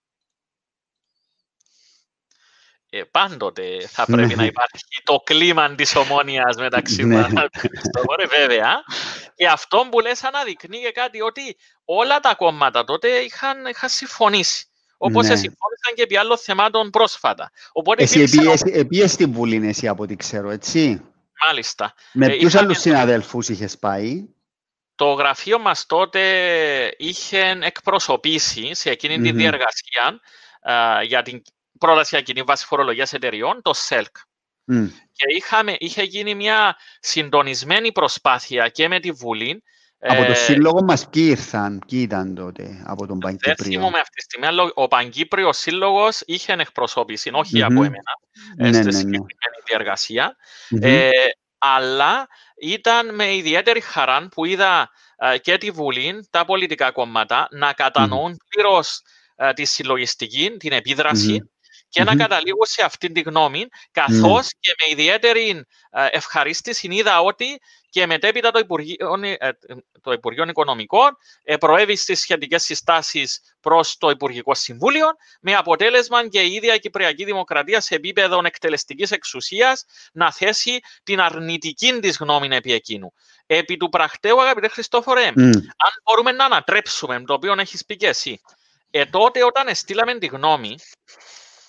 Πάντοτε θα πρέπει να υπάρχει το κλίμα της ομόνοιας μεταξύ μας. Βέβαια. Και αυτό που λες αναδεικνύει και κάτι, ότι όλα τα κόμματα τότε είχαν συμφωνήσει. Όπως συμφώνησαν και επί άλλων θεμάτων πρόσφατα. Εσύ επίες στην Βουλή, εσύ από ό,τι ξέρω, έτσι. Μάλιστα. Με ποιους άλλους συναδέλφους είχες πάει? Το γραφείο μας τότε είχε εκπροσωπήσει σε εκείνη τη διεργασία για την πρόταση για κοινή βάση φορολογίας εταιριών, το ΣΕΛΚ. Και είχε γίνει μια συντονισμένη προσπάθεια και με τη Βουλή. Από το σύλλογο μας ποιοι ήρθαν, ποιοι ήταν τότε από τον Παγκύπριο? Δεν θυμούμαι αυτή τη στιγμή, αλλά ο Παγκύπριος Σύλλογος είχε εκπροσώπηση, όχι από εμένα, στη συγκεκριμένη διεργασία. Αλλά ήταν με ιδιαίτερη χαρά που είδα και τη Βουλή, τα πολιτικά κόμματα, να κατανοούν πλήρως τη συλλογιστική, την επίδραση και να καταλήγουν σε αυτή τη γνώμη, καθώς και με ιδιαίτερη ευχαρίστηση είδα ότι και μετέπειτα το Υπουργείο Οικονομικών προέβη στις σχετικές συστάσεις προς το Υπουργικό Συμβούλιο, με αποτέλεσμα και η ίδια η Κυπριακή Δημοκρατία σε επίπεδο εκτελεστικής εξουσίας να θέσει την αρνητική της γνώμη επί εκείνου. Επί του πρακτέου, αγαπητέ Χριστόφορε, αν μπορούμε να ανατρέψουμε, το οποίο έχεις πει και εσύ, τότε όταν στείλαμε τη γνώμη,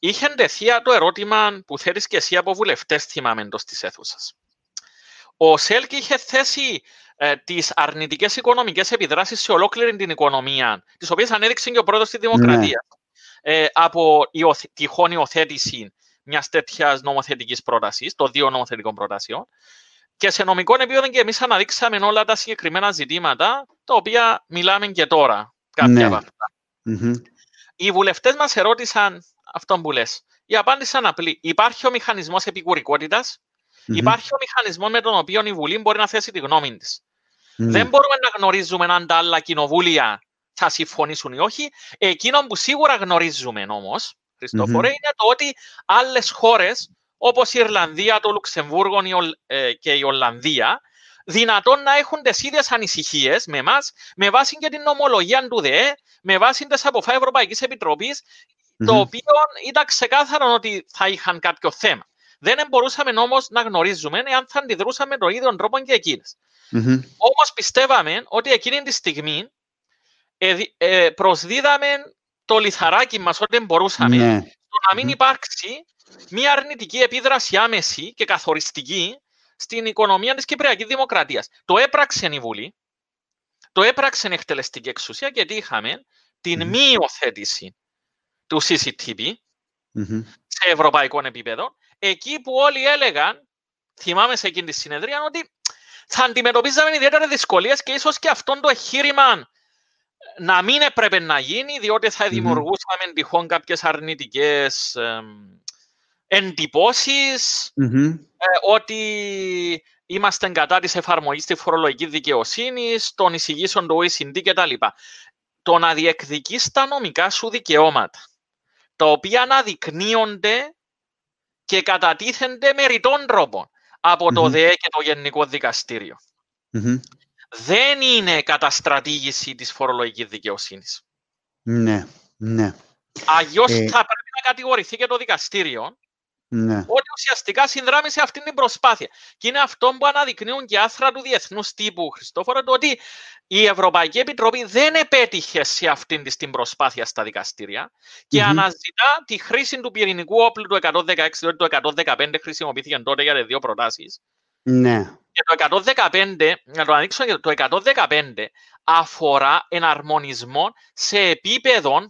είχε τεθεί το ερώτημα που θέτεις και εσύ από βουλευτές, θυμάμαι, εντός της αίθουσας. Ο ΣΕΛΚ είχε θέσει τις αρνητικές οικονομικές επιδράσεις σε ολόκληρη την οικονομία, τις οποίες ανέδειξε και ο πρόεδρος της Δημοκρατίας, από τυχόν υιοθέτηση μιας τέτοιας νομοθετικής πρότασης, των 2 νομοθετικών προτάσεων. Και σε νομικό επίπεδο και εμείς αναδείξαμε όλα τα συγκεκριμένα ζητήματα, τα οποία μιλάμε και τώρα, κάποια από αυτά. Οι βουλευτές μας ερώτησαν αυτό που λες. Η απάντηση είναι απλή. Υπάρχει ο μηχανισμός επικουρικότητας, υπάρχει ο μηχανισμός με τον οποίο η Βουλή μπορεί να θέσει τη γνώμη της. Δεν μπορούμε να γνωρίζουμε αν τα άλλα κοινοβούλια θα συμφωνήσουν ή όχι. Εκείνο που σίγουρα γνωρίζουμε όμως, Χριστόφορε, είναι το ότι άλλες χώρες, όπως η Ιρλανδία, το Λουξεμβούργο και η Ολλανδία, δυνατόν να έχουν τις ίδιες ανησυχίες με εμάς, με βάση και την νομολογία του ΔΕ, με βάση τις αποφάσεις Ευρωπαϊκής Επιτροπής, το οποίο ήταν ξεκάθαρο ότι θα είχαν κάποιο θέμα. Δεν μπορούσαμε όμως να γνωρίζουμε εάν θα αντιδρούσαμε με τον ίδιο τρόπο και εκείνες. Όμως πιστεύαμε ότι εκείνη τη στιγμή προσδίδαμε το λιθαράκι μας ό,τι μπορούσαμε, στο να μην υπάρξει μια αρνητική επίδραση άμεση και καθοριστική στην οικονομία της Κυπριακής Δημοκρατίας. Το έπραξε η Βουλή, το έπραξε η εκτελεστική εξουσία, γιατί είχαμε την μη υιοθέτηση του CCTV σε ευρωπαϊκό επίπεδο, εκεί που όλοι έλεγαν, θυμάμαι σε εκείνη τη συνεδρία, ότι θα αντιμετωπίζαμε ιδιαίτερες δυσκολίες και ίσως και αυτόν το εγχείρημα να μην έπρεπε να γίνει, διότι θα δημιουργούσαμε τυχόν κάποιες αρνητικές εντυπώσεις, ότι είμαστε κατά της εφαρμογής της φορολογικής δικαιοσύνης, των εισηγήσεων του OECD κτλ. Το να διεκδικείς τα νομικά σου δικαιώματα, τα οποία αναδεικνύονται και κατατίθενται με ρητών τρόπο από το ΔΕ και το Γενικό Δικαστήριο. Δεν είναι καταστρατήγηση της φορολογικής δικαιοσύνης. Ναι, ναι. Αλλιώς θα πρέπει να κατηγορηθεί και το δικαστήριο, ότι ουσιαστικά συνδράμει σε αυτήν την προσπάθεια. Και είναι αυτό που αναδεικνύουν και άθρα του διεθνούς τύπου, Χριστόφορο, το ότι η Ευρωπαϊκή Επιτροπή δεν επέτυχε σε αυτήν την προσπάθεια στα δικαστήρια και αναζητά τη χρήση του πυρηνικού όπλου του 116, διότι το 115 χρησιμοποιήθηκε τότε για τις 2 προτάσεις. Και το 115, να το ανοίξω, το 115 αφορά εναρμονισμό σε επίπεδο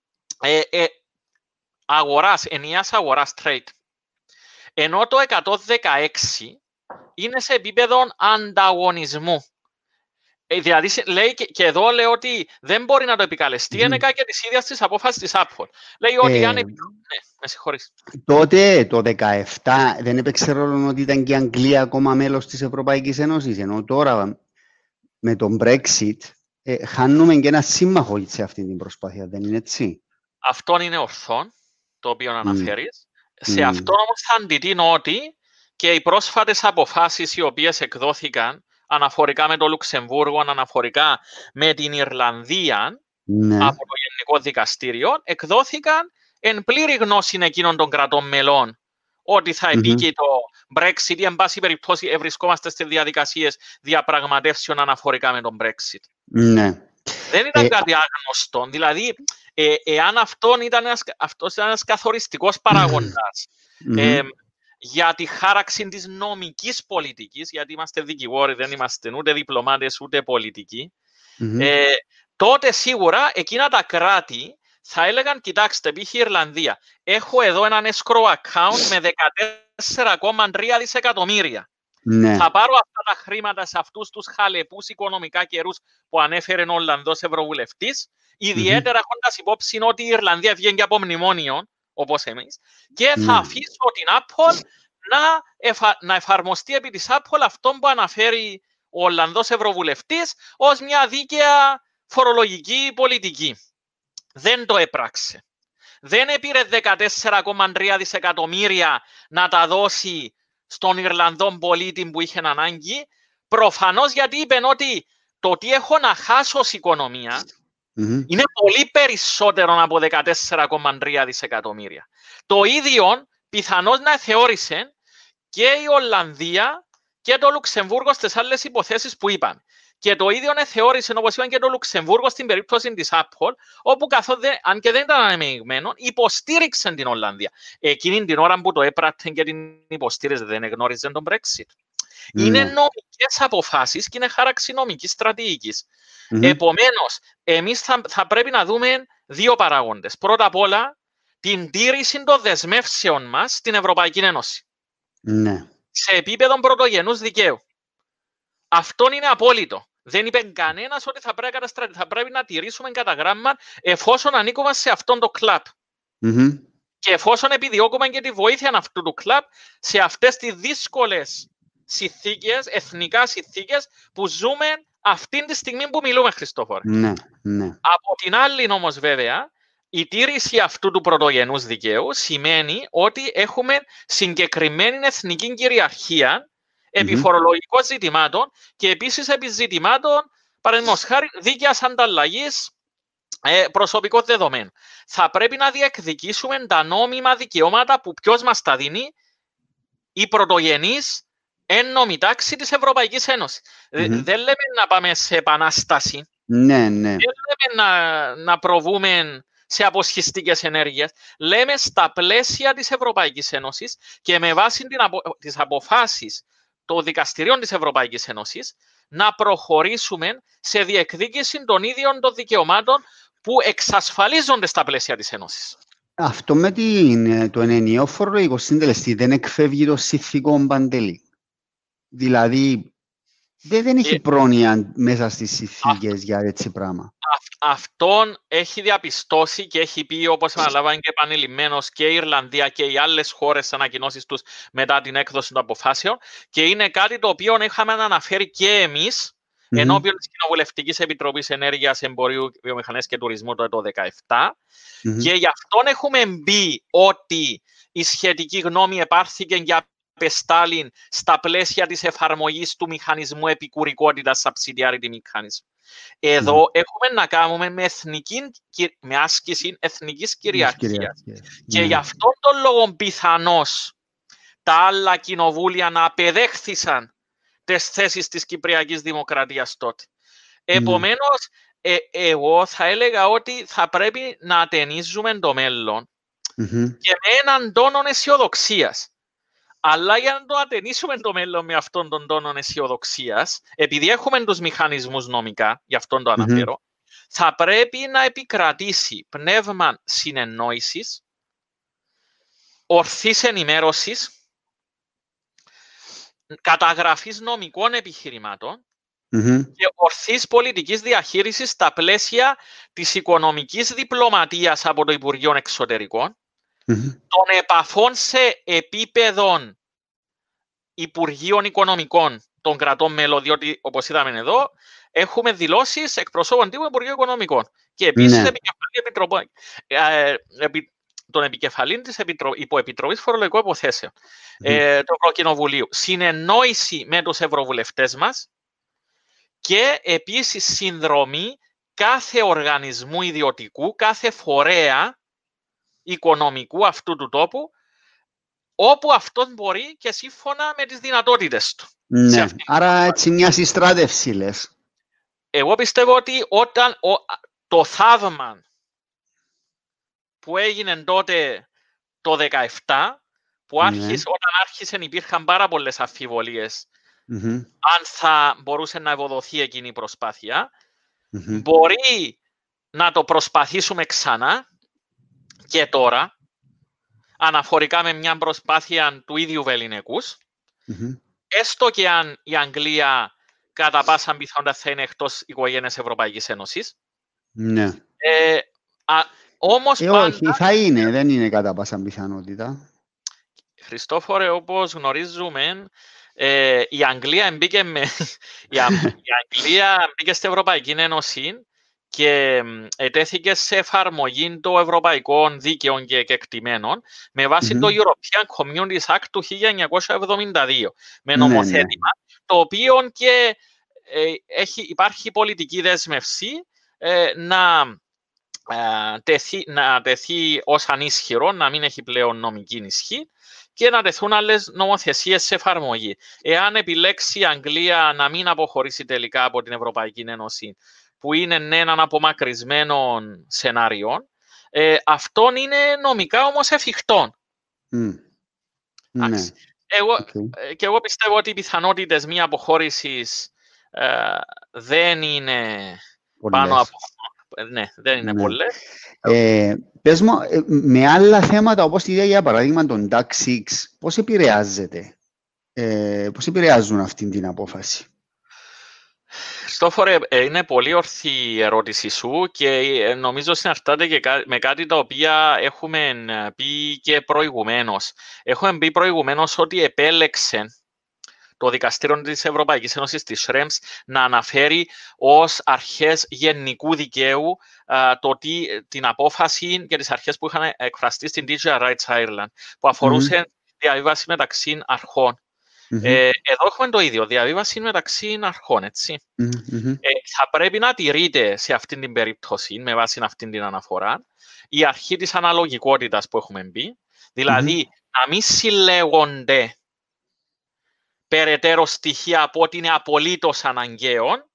αγοράς, ενιαίας αγοράς, trade. Ενώ το 116 είναι σε επίπεδο ανταγωνισμού. Δηλαδή, λέει, και εδώ λέει ότι δεν μπορεί να το επικαλεστεί, είναι και της ίδιας της απόφασης της Apple. Λέει ότι αν... Ναι, με συγχωρείς. Τότε, το 2017, δεν έπαιξε ρόλο ότι ήταν και η Αγγλία ακόμα μέλος της Ευρωπαϊκής Ένωσης, ενώ τώρα με τον Brexit χάνουμε και ένα σύμμαχο σε αυτή την προσπάθεια, δεν είναι έτσι? Αυτό είναι ορθό, το οποίο αναφέρεις. Σε αυτό όμως θα αντιτείνω ότι και οι πρόσφατες αποφάσεις οι οποίες εκδόθηκαν αναφορικά με το Λουξεμβούργο, αναφορικά με την Ιρλανδία από το Γενικό Δικαστήριο, εκδόθηκαν εν πλήρη γνώση εκείνων των κρατών μελών ότι θα επίκει το Brexit ή εν πάση περιπτώσει βρισκόμαστε στις διαδικασίες διαπραγματεύσεων αναφορικά με τον Brexit. Δεν ήταν κάτι άγνωστο. Δηλαδή, εάν αυτός ήταν ένας καθοριστικός παράγοντας για τη χάραξη της νομικής πολιτικής, γιατί είμαστε δικηγόροι, δεν είμαστε ούτε διπλωμάτες ούτε πολιτικοί, τότε σίγουρα εκείνα τα κράτη θα έλεγαν, κοιτάξτε, π.χ. η Ιρλανδία, έχω εδώ έναν escrow account με 14,3 δισεκατομμύρια. Θα πάρω αυτά τα χρήματα σε αυτούς τους χαλεπούς οικονομικά καιρούς που ανέφερε ο Ολλανδός Ευρωβουλευτής, ιδιαίτερα έχοντας υπόψη ότι η Ιρλανδία βγαίνει από μνημόνιο, όπως εμείς, και θα αφήσω την Apple να εφαρμοστεί επί της Apple αυτό που αναφέρει ο Ολλανδός Ευρωβουλευτής ως μια δίκαια φορολογική πολιτική. Δεν το έπραξε. Δεν επήρε 14,3 δισεκατομμύρια να τα δώσει στον Ιρλανδό πολίτη που είχε ανάγκη, προφανώς γιατί είπε ότι το τι έχω να χάσω ως οικονομία είναι πολύ περισσότερο από 14,3 δισεκατομμύρια. Το ίδιο πιθανώς να θεώρησε και η Ολλανδία και το Λουξεμβούργο στις άλλες υποθέσεις που είπαν. Και το ίδιο θεώρησε, όπως είπαν και το Λουξεμβούργο στην περίπτωση της Apple, όπου αν και δεν ήταν αναμειγμένο, υποστήριξε την Ολλανδία. Εκείνη την ώρα που το έπρατε και την υποστήριζε, δεν εγνώριζε τον Brexit. Είναι νομικές αποφάσεις και είναι χάραξη νομικής στρατηγικής. Επομένως, εμείς θα πρέπει να δούμε δύο παράγοντες. Πρώτα απ' όλα, την τήρηση των δεσμεύσεων μας στην Ευρωπαϊκή Ένωση. Σε επίπεδο πρωτογενούς δικαίου. Αυτό είναι απόλυτο. Δεν είπε κανένας ότι θα πρέπει να τηρήσουμε κατά γράμμα εφόσον ανήκουμε σε αυτόν το κλαμπ. Και εφόσον επιδιώκουμε και τη βοήθεια αυτού του κλαμπ σε αυτές τις δύσκολες συνθήκες, εθνικά συνθήκες που ζούμε αυτή τη στιγμή που μιλούμε, Χριστόφορε. Από την άλλη όμως βέβαια, η τήρηση αυτού του πρωτογενούς δικαίου σημαίνει ότι έχουμε συγκεκριμένη εθνική κυριαρχία επί φορολογικών ζητημάτων και επίσης επί ζητημάτων, παραδείγματος χάρη, δίκαιας ανταλλαγής προσωπικών δεδομένων. Θα πρέπει να διεκδικήσουμε τα νόμιμα δικαιώματα που ποιος μας τα δίνει, η πρωτογενής έννομη τάξη της Ευρωπαϊκής Ένωσης. Δεν λέμε να πάμε σε επανάσταση. Δεν λέμε να προβούμε σε αποσχιστικές ενέργειες. Λέμε στα πλαίσια της Ευρωπαϊκής Ένωσης και με βάση τις αποφάσεις των δικαστηρίων της Ευρωπαϊκής Ένωσης να προχωρήσουμε σε διεκδίκηση των ίδιων των δικαιωμάτων που εξασφαλίζονται στα πλαίσια της Ένωσης. Αυτό με το ενιαίο φορολογικό συντελεστή δεν εκφεύγει το συνθηκό, Παντελή. Δηλαδή, δεν έχει πρόνοια μέσα στις συνθήκες για έτσι πράγμα. Αυτόν έχει διαπιστώσει και έχει πει, όπως αναλάβανε και επανειλημμένος, και η Ιρλανδία και οι άλλες χώρες ανακοινώσεις τους μετά την έκδοση των αποφάσεων, και είναι κάτι το οποίο είχαμε αναφέρει και εμείς ενώπιον της Κοινοβουλευτικής Επιτροπής Ενέργειας, Εμπορίου, Βιομηχανίας και Τουρισμού το 2017 και γι' αυτόν έχουμε μπει ότι η σχετική γνώμη επάρθηκε για απεστάλην στα πλαίσια της εφαρμογής του μηχανισμού επικουρικότητας subsidiarity mechanism. Εδώ έχουμε να κάνουμε με άσκηση εθνικής κυριαρχίας. Και γι' αυτόν τον λόγο πιθανώς τα άλλα κοινοβούλια να απεδέχθησαν τις θέσεις της Κυπριακής Δημοκρατίας τότε. Επομένως, εγώ θα έλεγα ότι θα πρέπει να ατενίζουμε το μέλλον και με έναν τόνο αισιοδοξίας. Αλλά για να το ατενίσουμε το μέλλον με αυτόν τον τόνο αισιοδοξίας, επειδή έχουμε τους μηχανισμούς νομικά, γι' αυτόν το αναφέρω, θα πρέπει να επικρατήσει πνεύμα συνεννόησης, ορθής ενημέρωσης, καταγραφής νομικών επιχειρημάτων και ορθής πολιτικής διαχείρισης στα πλαίσια της οικονομικής διπλωματίας από το Υπουργείο Εξωτερικών, των επαφών σε επίπεδο Υπουργείων Οικονομικών των κρατών μέλων, διότι όπως είδαμε εδώ, έχουμε δηλώσεις εκπροσώπων τύπου Υπουργείου Οικονομικών και επίσης τον επικεφαλήν της Υποεπιτροπής Φορολογικών Υποθέσεων του Ευρωκοινοβουλίου. Συνεννόηση με τους ευρωβουλευτές μας και επίσης συνδρομή κάθε οργανισμού ιδιωτικού, κάθε φορέα οικονομικού αυτού του τόπου, όπου αυτόν μπορεί και σύμφωνα με τις δυνατότητες του. Ναι, άρα έτσι μια συστράτευση λες. Εγώ πιστεύω ότι όταν το θαύμα που έγινε τότε το 2017, που όταν άρχισαν υπήρχαν πάρα πολλές αμφιβολίες αν θα μπορούσε να ευοδοθεί εκείνη η προσπάθεια, μπορεί να το προσπαθήσουμε ξανά και τώρα, αναφορικά με μια προσπάθεια του ίδιου βεληνικούς, έστω και αν η Αγγλία κατά πάσα πιθανότητα θα είναι εκτός οικογένειας Ευρωπαϊκής Ένωσης. Ναι. Όμως όχι, θα είναι, δεν είναι κατά πάσα πιθανότητα. Χριστόφορε, όπως γνωρίζουμε, η Αγγλία μπήκε στην Ευρωπαϊκή Ένωση και ετέθηκε σε εφαρμογή των ευρωπαϊκών δίκαιων και κεκτημένων με βάση το European Communities Act του 1972, με νομοθέτημα, το οποίο και υπάρχει πολιτική δέσμευση να τεθεί ως ανίσχυρο, να μην έχει πλέον νομική ισχύ και να τεθούν άλλες νομοθεσίες σε εφαρμογή. Εάν επιλέξει η Αγγλία να μην αποχωρήσει τελικά από την Ευρωπαϊκή Ένωση, που είναι έναν απομακρυσμένο σενάριο, αυτό είναι νομικά όμως εφικτό. Ναι. Και εγώ πιστεύω ότι οι πιθανότητες μία αποχώρησης δεν είναι πάνω από... Ναι, δεν είναι πολλές. Πες μου, με άλλα θέματα, όπως τη για παράδειγμα τον DAX 6, πώς επηρεάζεται, πώς επηρεάζουν αυτή την απόφαση? Χριστόφορε, είναι πολύ ορθή η ερώτηση σου και νομίζω συναρτάται και με κάτι τα οποία έχουμε πει και προηγουμένως. Έχουμε πει προηγουμένως ότι επέλεξε το Δικαστήριο της Ευρωπαϊκής Ένωσης της ΣΡΕΜΣ να αναφέρει ως αρχές γενικού δικαίου την απόφαση και τις αρχές που είχαν εκφραστεί στην Digital Rights Ireland, που αφορούσε διαβίβαση μεταξύ αρχών. Εδώ έχουμε το ίδιο, διαβίβαση μεταξύ αρχών, έτσι. Θα πρέπει να τηρείται σε αυτήν την περίπτωση, με βάση αυτήν την αναφορά, η αρχή της αναλογικότητας που έχουμε πει, δηλαδή να μην συλλέγονται περαιτέρω στοιχεία από ότι είναι απολύτως αναγκαίο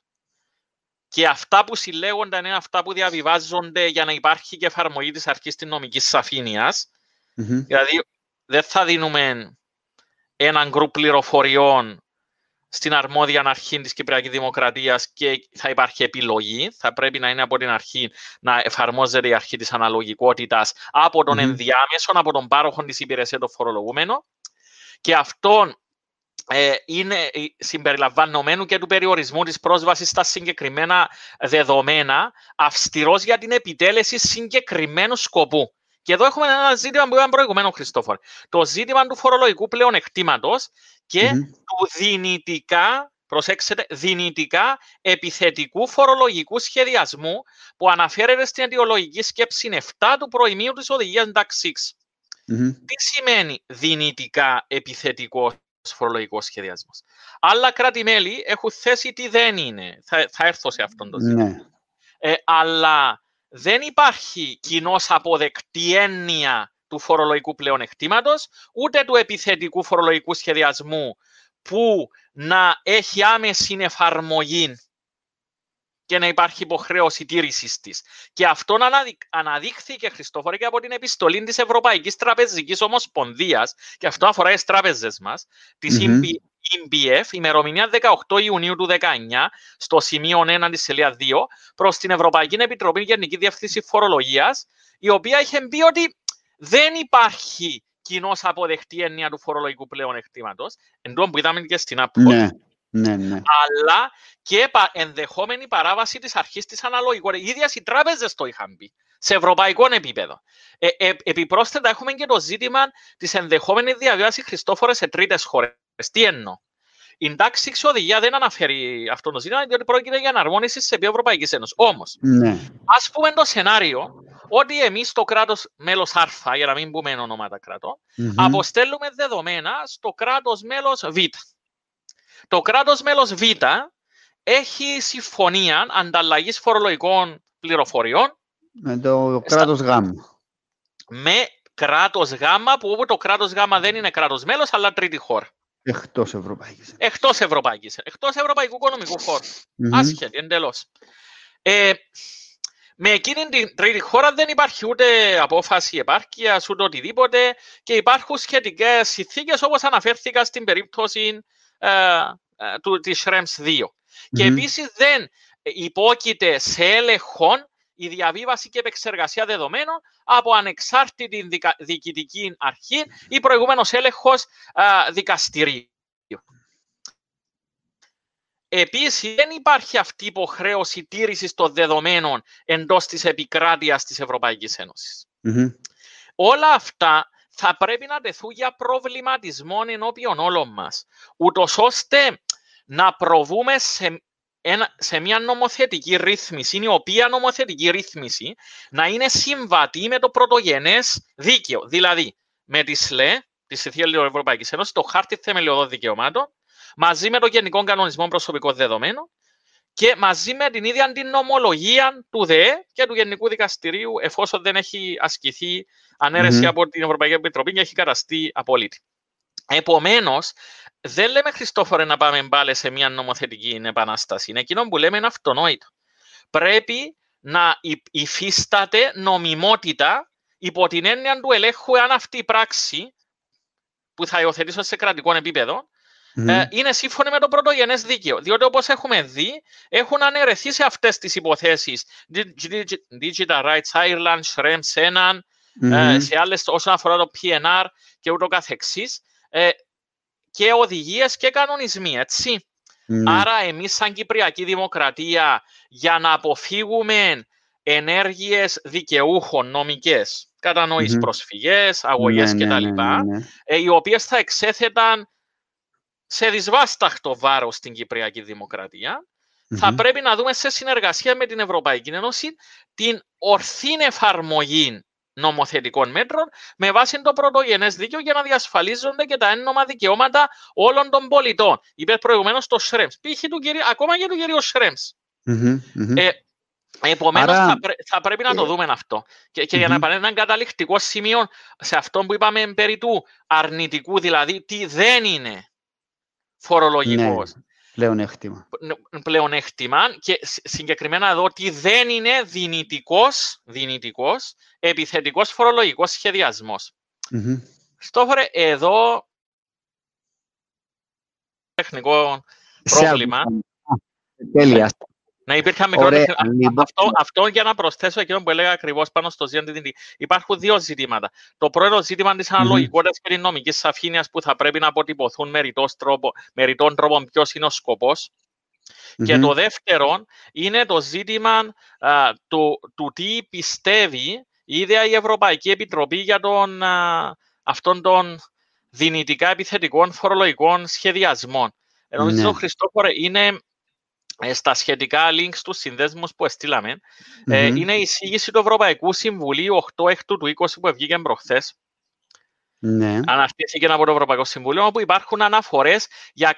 και αυτά που συλλέγονται είναι αυτά που διαβιβάζονται για να υπάρχει και εφαρμογή της αρχής της νομικής σαφήνειας. Δηλαδή, δεν θα δίνουμε έναν γκρουπ πληροφοριών στην αρμόδια αρχή της Κυπριακής Δημοκρατίας και θα υπάρχει επιλογή. Θα πρέπει να είναι από την αρχή να εφαρμόζεται η αρχή της αναλογικότητας από τον ενδιάμεσο, από τον πάροχο της υπηρεσίας, το φορολογούμενο. Και αυτόν είναι συμπεριλαμβανομένου και του περιορισμού της πρόσβασης στα συγκεκριμένα δεδομένα, αυστηρός για την επιτέλεση συγκεκριμένου σκοπού. Και εδώ έχουμε ένα ζήτημα που είπαμε προηγουμένω, Χριστόφορ. Το ζήτημα του φορολογικού πλεονεκτήματος και του δυνητικά, προσέξτε, δυνητικά επιθετικού φορολογικού σχεδιασμού που αναφέρεται στην αιτιολογική σκέψη 7 του προημίου της οδηγίας DAX 6. Τι σημαίνει δυνητικά επιθετικό φορολογικός σχεδιασμός? Άλλα κράτη-μέλη έχουν θέσει τι δεν είναι. Θα έρθω σε αυτόν τον ζήτημα. Αλλά δεν υπάρχει κοινώς αποδεκτή έννοια του φορολογικού πλεονεκτήματος, ούτε του επιθετικού φορολογικού σχεδιασμού που να έχει άμεση εφαρμογή και να υπάρχει υποχρέωση τήρησης της. Και αυτό αναδείχθηκε, Χριστόφορε, και από την επιστολή της Ευρωπαϊκής Τραπεζικής Ομοσπονδίας, και αυτό αφορά τις τράπεζες μας, της EMBF, ημερομηνία 18 Ιουνίου του 2019, στο σημείο 1 της σελίδας 2, προς την Ευρωπαϊκή Επιτροπή Γενική Διεύθυνση Φορολογίας, η οποία είχε πει ότι δεν υπάρχει κοινώς αποδεκτή έννοια του φορολογικού πλεονεκτήματος, εντός που είδαμε και στην Apple. Αλλά και ενδεχόμενη παράβαση της αρχής της αναλογικότητας. Οι ίδιες οι τράπεζες το είχαν πει, σε ευρωπαϊκό επίπεδο. Επιπρόσθετα, έχουμε και το ζήτημα της ενδεχόμενης διαβίβασης, Χριστόφορε, σε τρίτες χώρες. Τι εννοώ? Η DAX 6 οδηγία δεν αναφέρει αυτό το ζήτημα, διότι πρόκειται για εναρμόνιση σε επίπεδο Ευρωπαϊκής Ένωσης. Όμως, ας πούμε το σενάριο ότι εμείς το κράτος μέλος Α, για να μην πούμε ονόματα κρατών, αποστέλουμε δεδομένα στο κράτος μέλος Β. Το κράτος μέλος Β έχει συμφωνία ανταλλαγής φορολογικών πληροφοριών με το κράτος Γ. Με κράτος Γ, που όπου το κράτος Γ δεν είναι κράτος μέλος, αλλά τρίτη χώρα. Εκτός Ευρωπαϊκής Ένωσης. Εκτός Ευρωπαϊκού Οικονομικού Χώρου. Άσχετη, εντελώς. Με εκείνη την τρίτη χώρα δεν υπάρχει ούτε απόφαση επάρκειας, ούτε οτιδήποτε, και υπάρχουν σχετικές συνθήκες, όπως αναφέρθηκα στην περίπτωση της ΣΡΕΜΣ 2. Και επίσης δεν υπόκειται σε έλεγχο η διαβίβαση και επεξεργασία δεδομένων από ανεξάρτητη διοικητική αρχή ή προηγούμενος έλεγχος δικαστηρίου. Επίσης, δεν υπάρχει αυτή η υποχρέωση τήρησης των δεδομένων εντός της επικράτειας της Ευρωπαϊκής Ένωσης. Όλα αυτά θα πρέπει να τεθούν για προβληματισμό ενώπιον όλων μας, ούτως ώστε να προβούμε σε μια νομοθετική ρύθμιση, η οποία νομοθετική ρύθμιση να είναι συμβατή με το πρωτογενές δίκαιο, δηλαδή με τη ΣΛΕ, τη Συνθήκη της Ευρωπαϊκής Ένωσης, το Χάρτη Θεμελιωδών Δικαιωμάτων, μαζί με το Γενικό Κανονισμό Προσωπικών Δεδομένων και μαζί με την ίδια την νομολογία του ΔΕ και του Γενικού Δικαστηρίου, εφόσον δεν έχει ασκηθεί ανέρεση από την Ευρωπαϊκή Επιτροπή και έχει καταστεί απόλυτη. Επομένως, δεν λέμε, Χριστόφορε, να πάμε πάλι σε μια νομοθετική επανάσταση. Είναι εκείνο που λέμε είναι αυτονόητο. Πρέπει να υφίσταται νομιμότητα υπό την έννοια του ελέγχου αν αυτή η πράξη που θα υιοθετήσω σε κρατικό επίπεδο είναι σύμφωνη με το πρωτογενές δίκαιο. Διότι, όπως έχουμε δει, έχουν αναιρεθεί σε αυτές τις υποθέσεις Digital Rights Ireland, Schrems, Senan, σε άλλες όσον αφορά το PNR και ούτω καθεξής, και οδηγίες και κανονισμοί, έτσι. Άρα, εμείς σαν Κυπριακή Δημοκρατία, για να αποφύγουμε ενέργειες δικαιούχων νομικές, κατανοείς, προσφυγές, αγωγές κτλ., οι οποίες θα εξέθεταν σε δυσβάσταχτο βάρος στην Κυπριακή Δημοκρατία, θα πρέπει να δούμε σε συνεργασία με την Ευρωπαϊκή Ένωση την ορθή εφαρμογή νομοθετικών μέτρων με βάση το πρωτογενές δίκαιο για να διασφαλίζονται και τα έννομα δικαιώματα όλων των πολιτών. Είπε προηγουμένως το Schrems, ακόμα και του κυρίου Schrems. Επομένως, θα πρέπει να το δούμε αυτό. Και για να επανέλθω ένα καταληκτικό σημείο σε αυτό που είπαμε περί του αρνητικού, δηλαδή τι δεν είναι φορολογικός. Ναι, πλεονέκτημα και συγκεκριμένα εδώ τι δεν είναι δυνητικός επιθετικός φορολογικός σχεδιασμός. Χριστόφορε, εδώ τεχνικό πρόβλημα. Τέλεια. Να υπήρχε αυτό για να προσθέσω εκείνο που έλεγα ακριβώς πάνω στο ζήτημα. Υπάρχουν δύο ζητήματα. Το πρώτο ζήτημα της αναλογικότητας και της νομικής σαφήνειας που θα πρέπει να αποτυπωθούν με ρητόν τρόπο ποιος είναι ο σκοπός. Και το δεύτερο είναι το ζήτημα του τι πιστεύει η ίδια η Ευρωπαϊκή Επιτροπή για αυτόν των δυνητικά επιθετικών φορολογικών σχεδιασμών. Νομίζω, Χριστόφορε, είναι στα σχετικά links του συνδέσμους που εστήλαμε, είναι η εισήγηση του Ευρωπαϊκού Συμβουλίου 8 του 20 που βγήκε προχθές. Αναρτήθηκε από το Ευρωπαϊκό Συμβούλιο, όπου υπάρχουν αναφορές για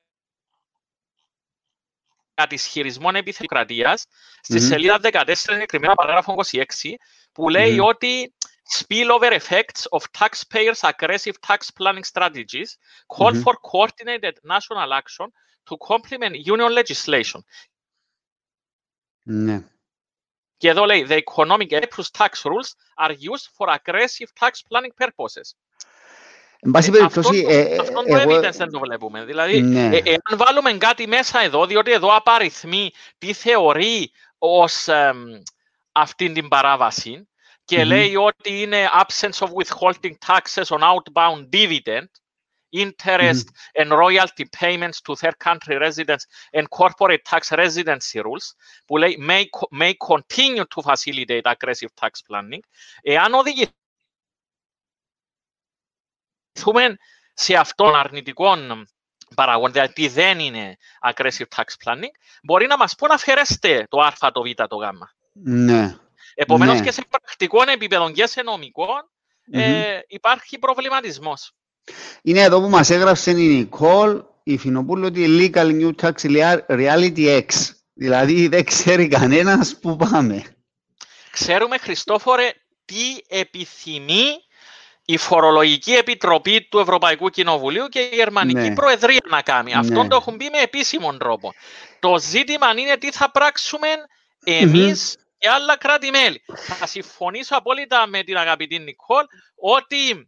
κατισχυρισμών επιθετικρατίας στη σελίδα 14, συγκεκριμένα παράγραφο 26, που λέει ότι spillover effects of taxpayers' aggressive tax planning strategies call for coordinated national action to complement union legislation. Ναι. Και εδώ λέει, the economic and tax rules are used for aggressive tax planning purposes. Εν πάση περιπτώσει, αυτόν το evidence δεν το βλέπουμε. Δηλαδή, εάν βάλουμε κάτι μέσα εδώ, διότι εδώ απαριθμεί τι θεωρεί ως αυτήν την παράβαση και λέει ότι είναι absence of withholding taxes on outbound dividend, interest and royalty payments to third country residents and corporate tax residency rules, που λέει may continue to facilitate aggressive tax planning. Εάν οδηγηθούμε σε αυτόν αρνητικών παραγόντων, δηλαδή δεν είναι aggressive tax planning, μπορεί να μας πω να αφαιρέστε το α, το β, το γ. Ναι. Επομένως και σε πρακτικό επίπεδο και σε νομικό υπάρχει προβληματισμός. Είναι εδώ που μας έγραψε η Νικόλ, η Φινοπούλου, ότι legal new tax reality X. Δηλαδή δεν ξέρει κανένας που πάμε. Ξέρουμε, Χριστόφορε, τι επιθυμεί η Φορολογική Επιτροπή του Ευρωπαϊκού Κοινοβουλίου και η Γερμανική Προεδρία να κάνει. Αυτό το έχουν πει με επίσημον τρόπο. Το ζήτημα είναι τι θα πράξουμε εμείς και άλλα κράτη-μέλη. Θα συμφωνήσω απόλυτα με την αγαπητή Νικόλ ότι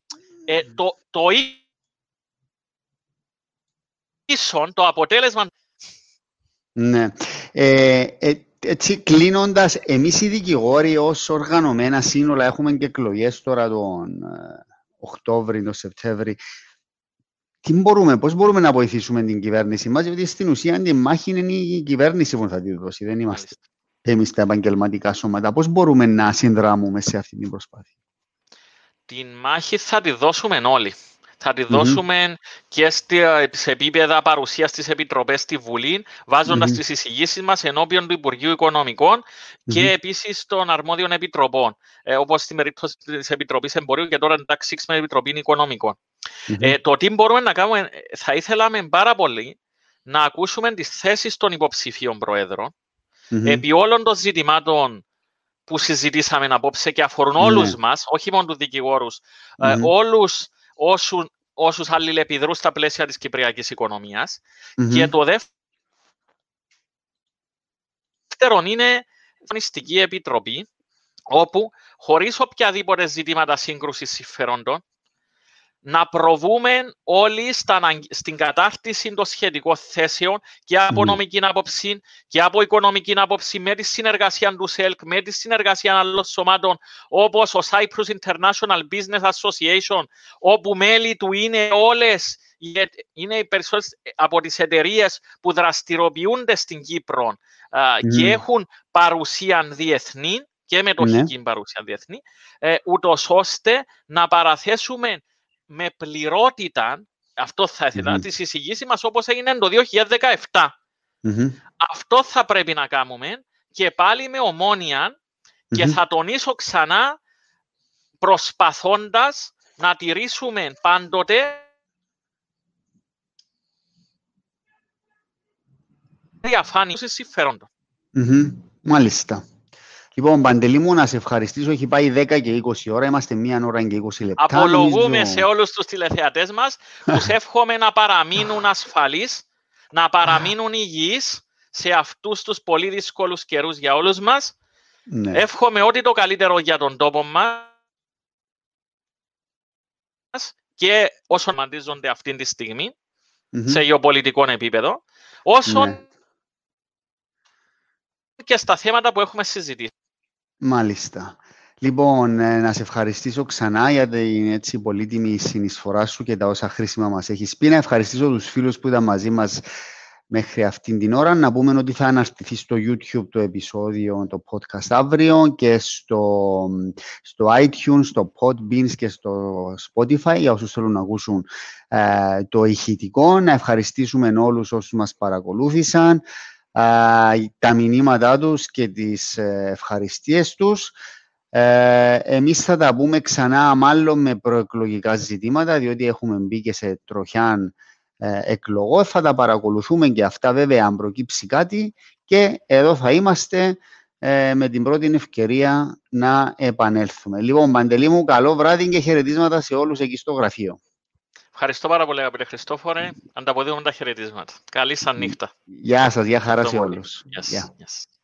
το αποτέλεσμα... Ναι. Έτσι, κλείνοντας, εμείς οι δικηγόροι ως οργανωμένα σύνολα έχουμε και εκλογές τώρα τον Οκτώβρη, τον Σεπτέμβρη. Πώς μπορούμε να βοηθήσουμε την κυβέρνηση μας, γιατί στην ουσία τη μάχη είναι η κυβέρνηση που θα τη δώσει, δεν είμαστε εμείς τα επαγγελματικά σώματα. Πώς μπορούμε να συνδράμουμε σε αυτή την προσπάθεια? Την μάχη θα τη δώσουμε όλοι. Θα τη δώσουμε και σε επίπεδα παρουσίας της Επιτροπής στη Βουλή, βάζοντας τις εισηγήσεις μας ενώπιον του Υπουργείου Οικονομικών και επίσης των αρμόδιων επιτροπών, όπως στην περίπτωση της Επιτροπής Εμπορίου και τώρα εντάξει με την Επιτροπή Οικονομικών. Το τι μπορούμε να κάνουμε, θα ήθελαμε πάρα πολύ να ακούσουμε τις θέσεις των υποψηφίων προέδρων επί όλων των ζητημάτων που συζητήσαμε απόψε και αφορούν όλους μας, όχι μόνο τους δικηγόρους, όλους όσους αλληλεπιδρούν στα πλαίσια της κυπριακής οικονομίας. Και το δεύτερον είναι η Αγωνιστική Επιτροπή, όπου χωρίς οποιαδήποτε ζητήματα σύγκρουσης συμφερόντων, να προβούμε όλοι στην κατάρτιση των σχετικών θέσεων και από νομική άποψη και από οικονομική άποψη, με τη συνεργασία του ΣΕΛΚ, με τη συνεργασία άλλων σωμάτων όπως ο Cyprus International Business Association, όπου μέλη του είναι όλες, είναι οι περισσότερες από τις εταιρείες που δραστηριοποιούνται στην Κύπρο και έχουν παρουσία διεθνή και μετοχική παρουσία διεθνή, ούτως ώστε να παραθέσουμε με πληρότητα, αυτό θα ήθελα, τις εισηγήσεις μας όπως έγινε το 2017. Αυτό θα πρέπει να κάνουμε και πάλι με ομόνοια και θα τονίσω ξανά προσπαθώντας να τηρήσουμε πάντοτε διαφάνεια συμφέροντων. Μάλιστα. Λοιπόν, Παντελή μου, να σε ευχαριστήσω. Έχει πάει 10 και 20 ώρα. Είμαστε 1 ώρα και 20 λεπτά. Απολογούμε σε όλους τους τηλεθεατές μας. Τους εύχομαι να παραμείνουν ασφαλείς, να παραμείνουν υγιείς σε αυτούς τους πολύ δύσκολους καιρούς για όλους μας. Εύχομαι ό,τι το καλύτερο για τον τόπο μας και όσων μαντίζονται αυτή τη στιγμή σε γεωπολιτικό επίπεδο, όσον και στα θέματα που έχουμε συζητήσει. Μάλιστα. Λοιπόν, να σε ευχαριστήσω ξανά για την έτσι πολύτιμη συνεισφορά σου και τα όσα χρήσιμα μας έχεις πει. Να ευχαριστήσω τους φίλους που ήταν μαζί μας μέχρι αυτήν την ώρα. Να πούμε ότι θα αναρτηθεί στο YouTube το επεισόδιο, το podcast αύριο και στο iTunes, στο Podbean και στο Spotify για όσους θέλουν να ακούσουν το ηχητικό. Να ευχαριστήσουμε όλους όσους μας παρακολούθησαν, τα μηνύματά τους και τις ευχαριστίες τους. Εμείς θα τα πούμε ξανά μάλλον με προεκλογικά ζητήματα, διότι έχουμε μπει και σε τροχιάν εκλογών. Θα τα παρακολουθούμε και αυτά βέβαια αν προκύψει κάτι και εδώ θα είμαστε με την πρώτη ευκαιρία να επανέλθουμε. Λοιπόν, Παντελή μου, καλό βράδυ και χαιρετίσματα σε όλους εκεί στο γραφείο. Ευχαριστώ πάρα πολύ, αγαπητέ Χριστόφορε. Ανταποδίδουμε τα χαιρετίσματα. Καλή σας νύχτα. Γεια σας, γεια χαρά σε όλους. Yes.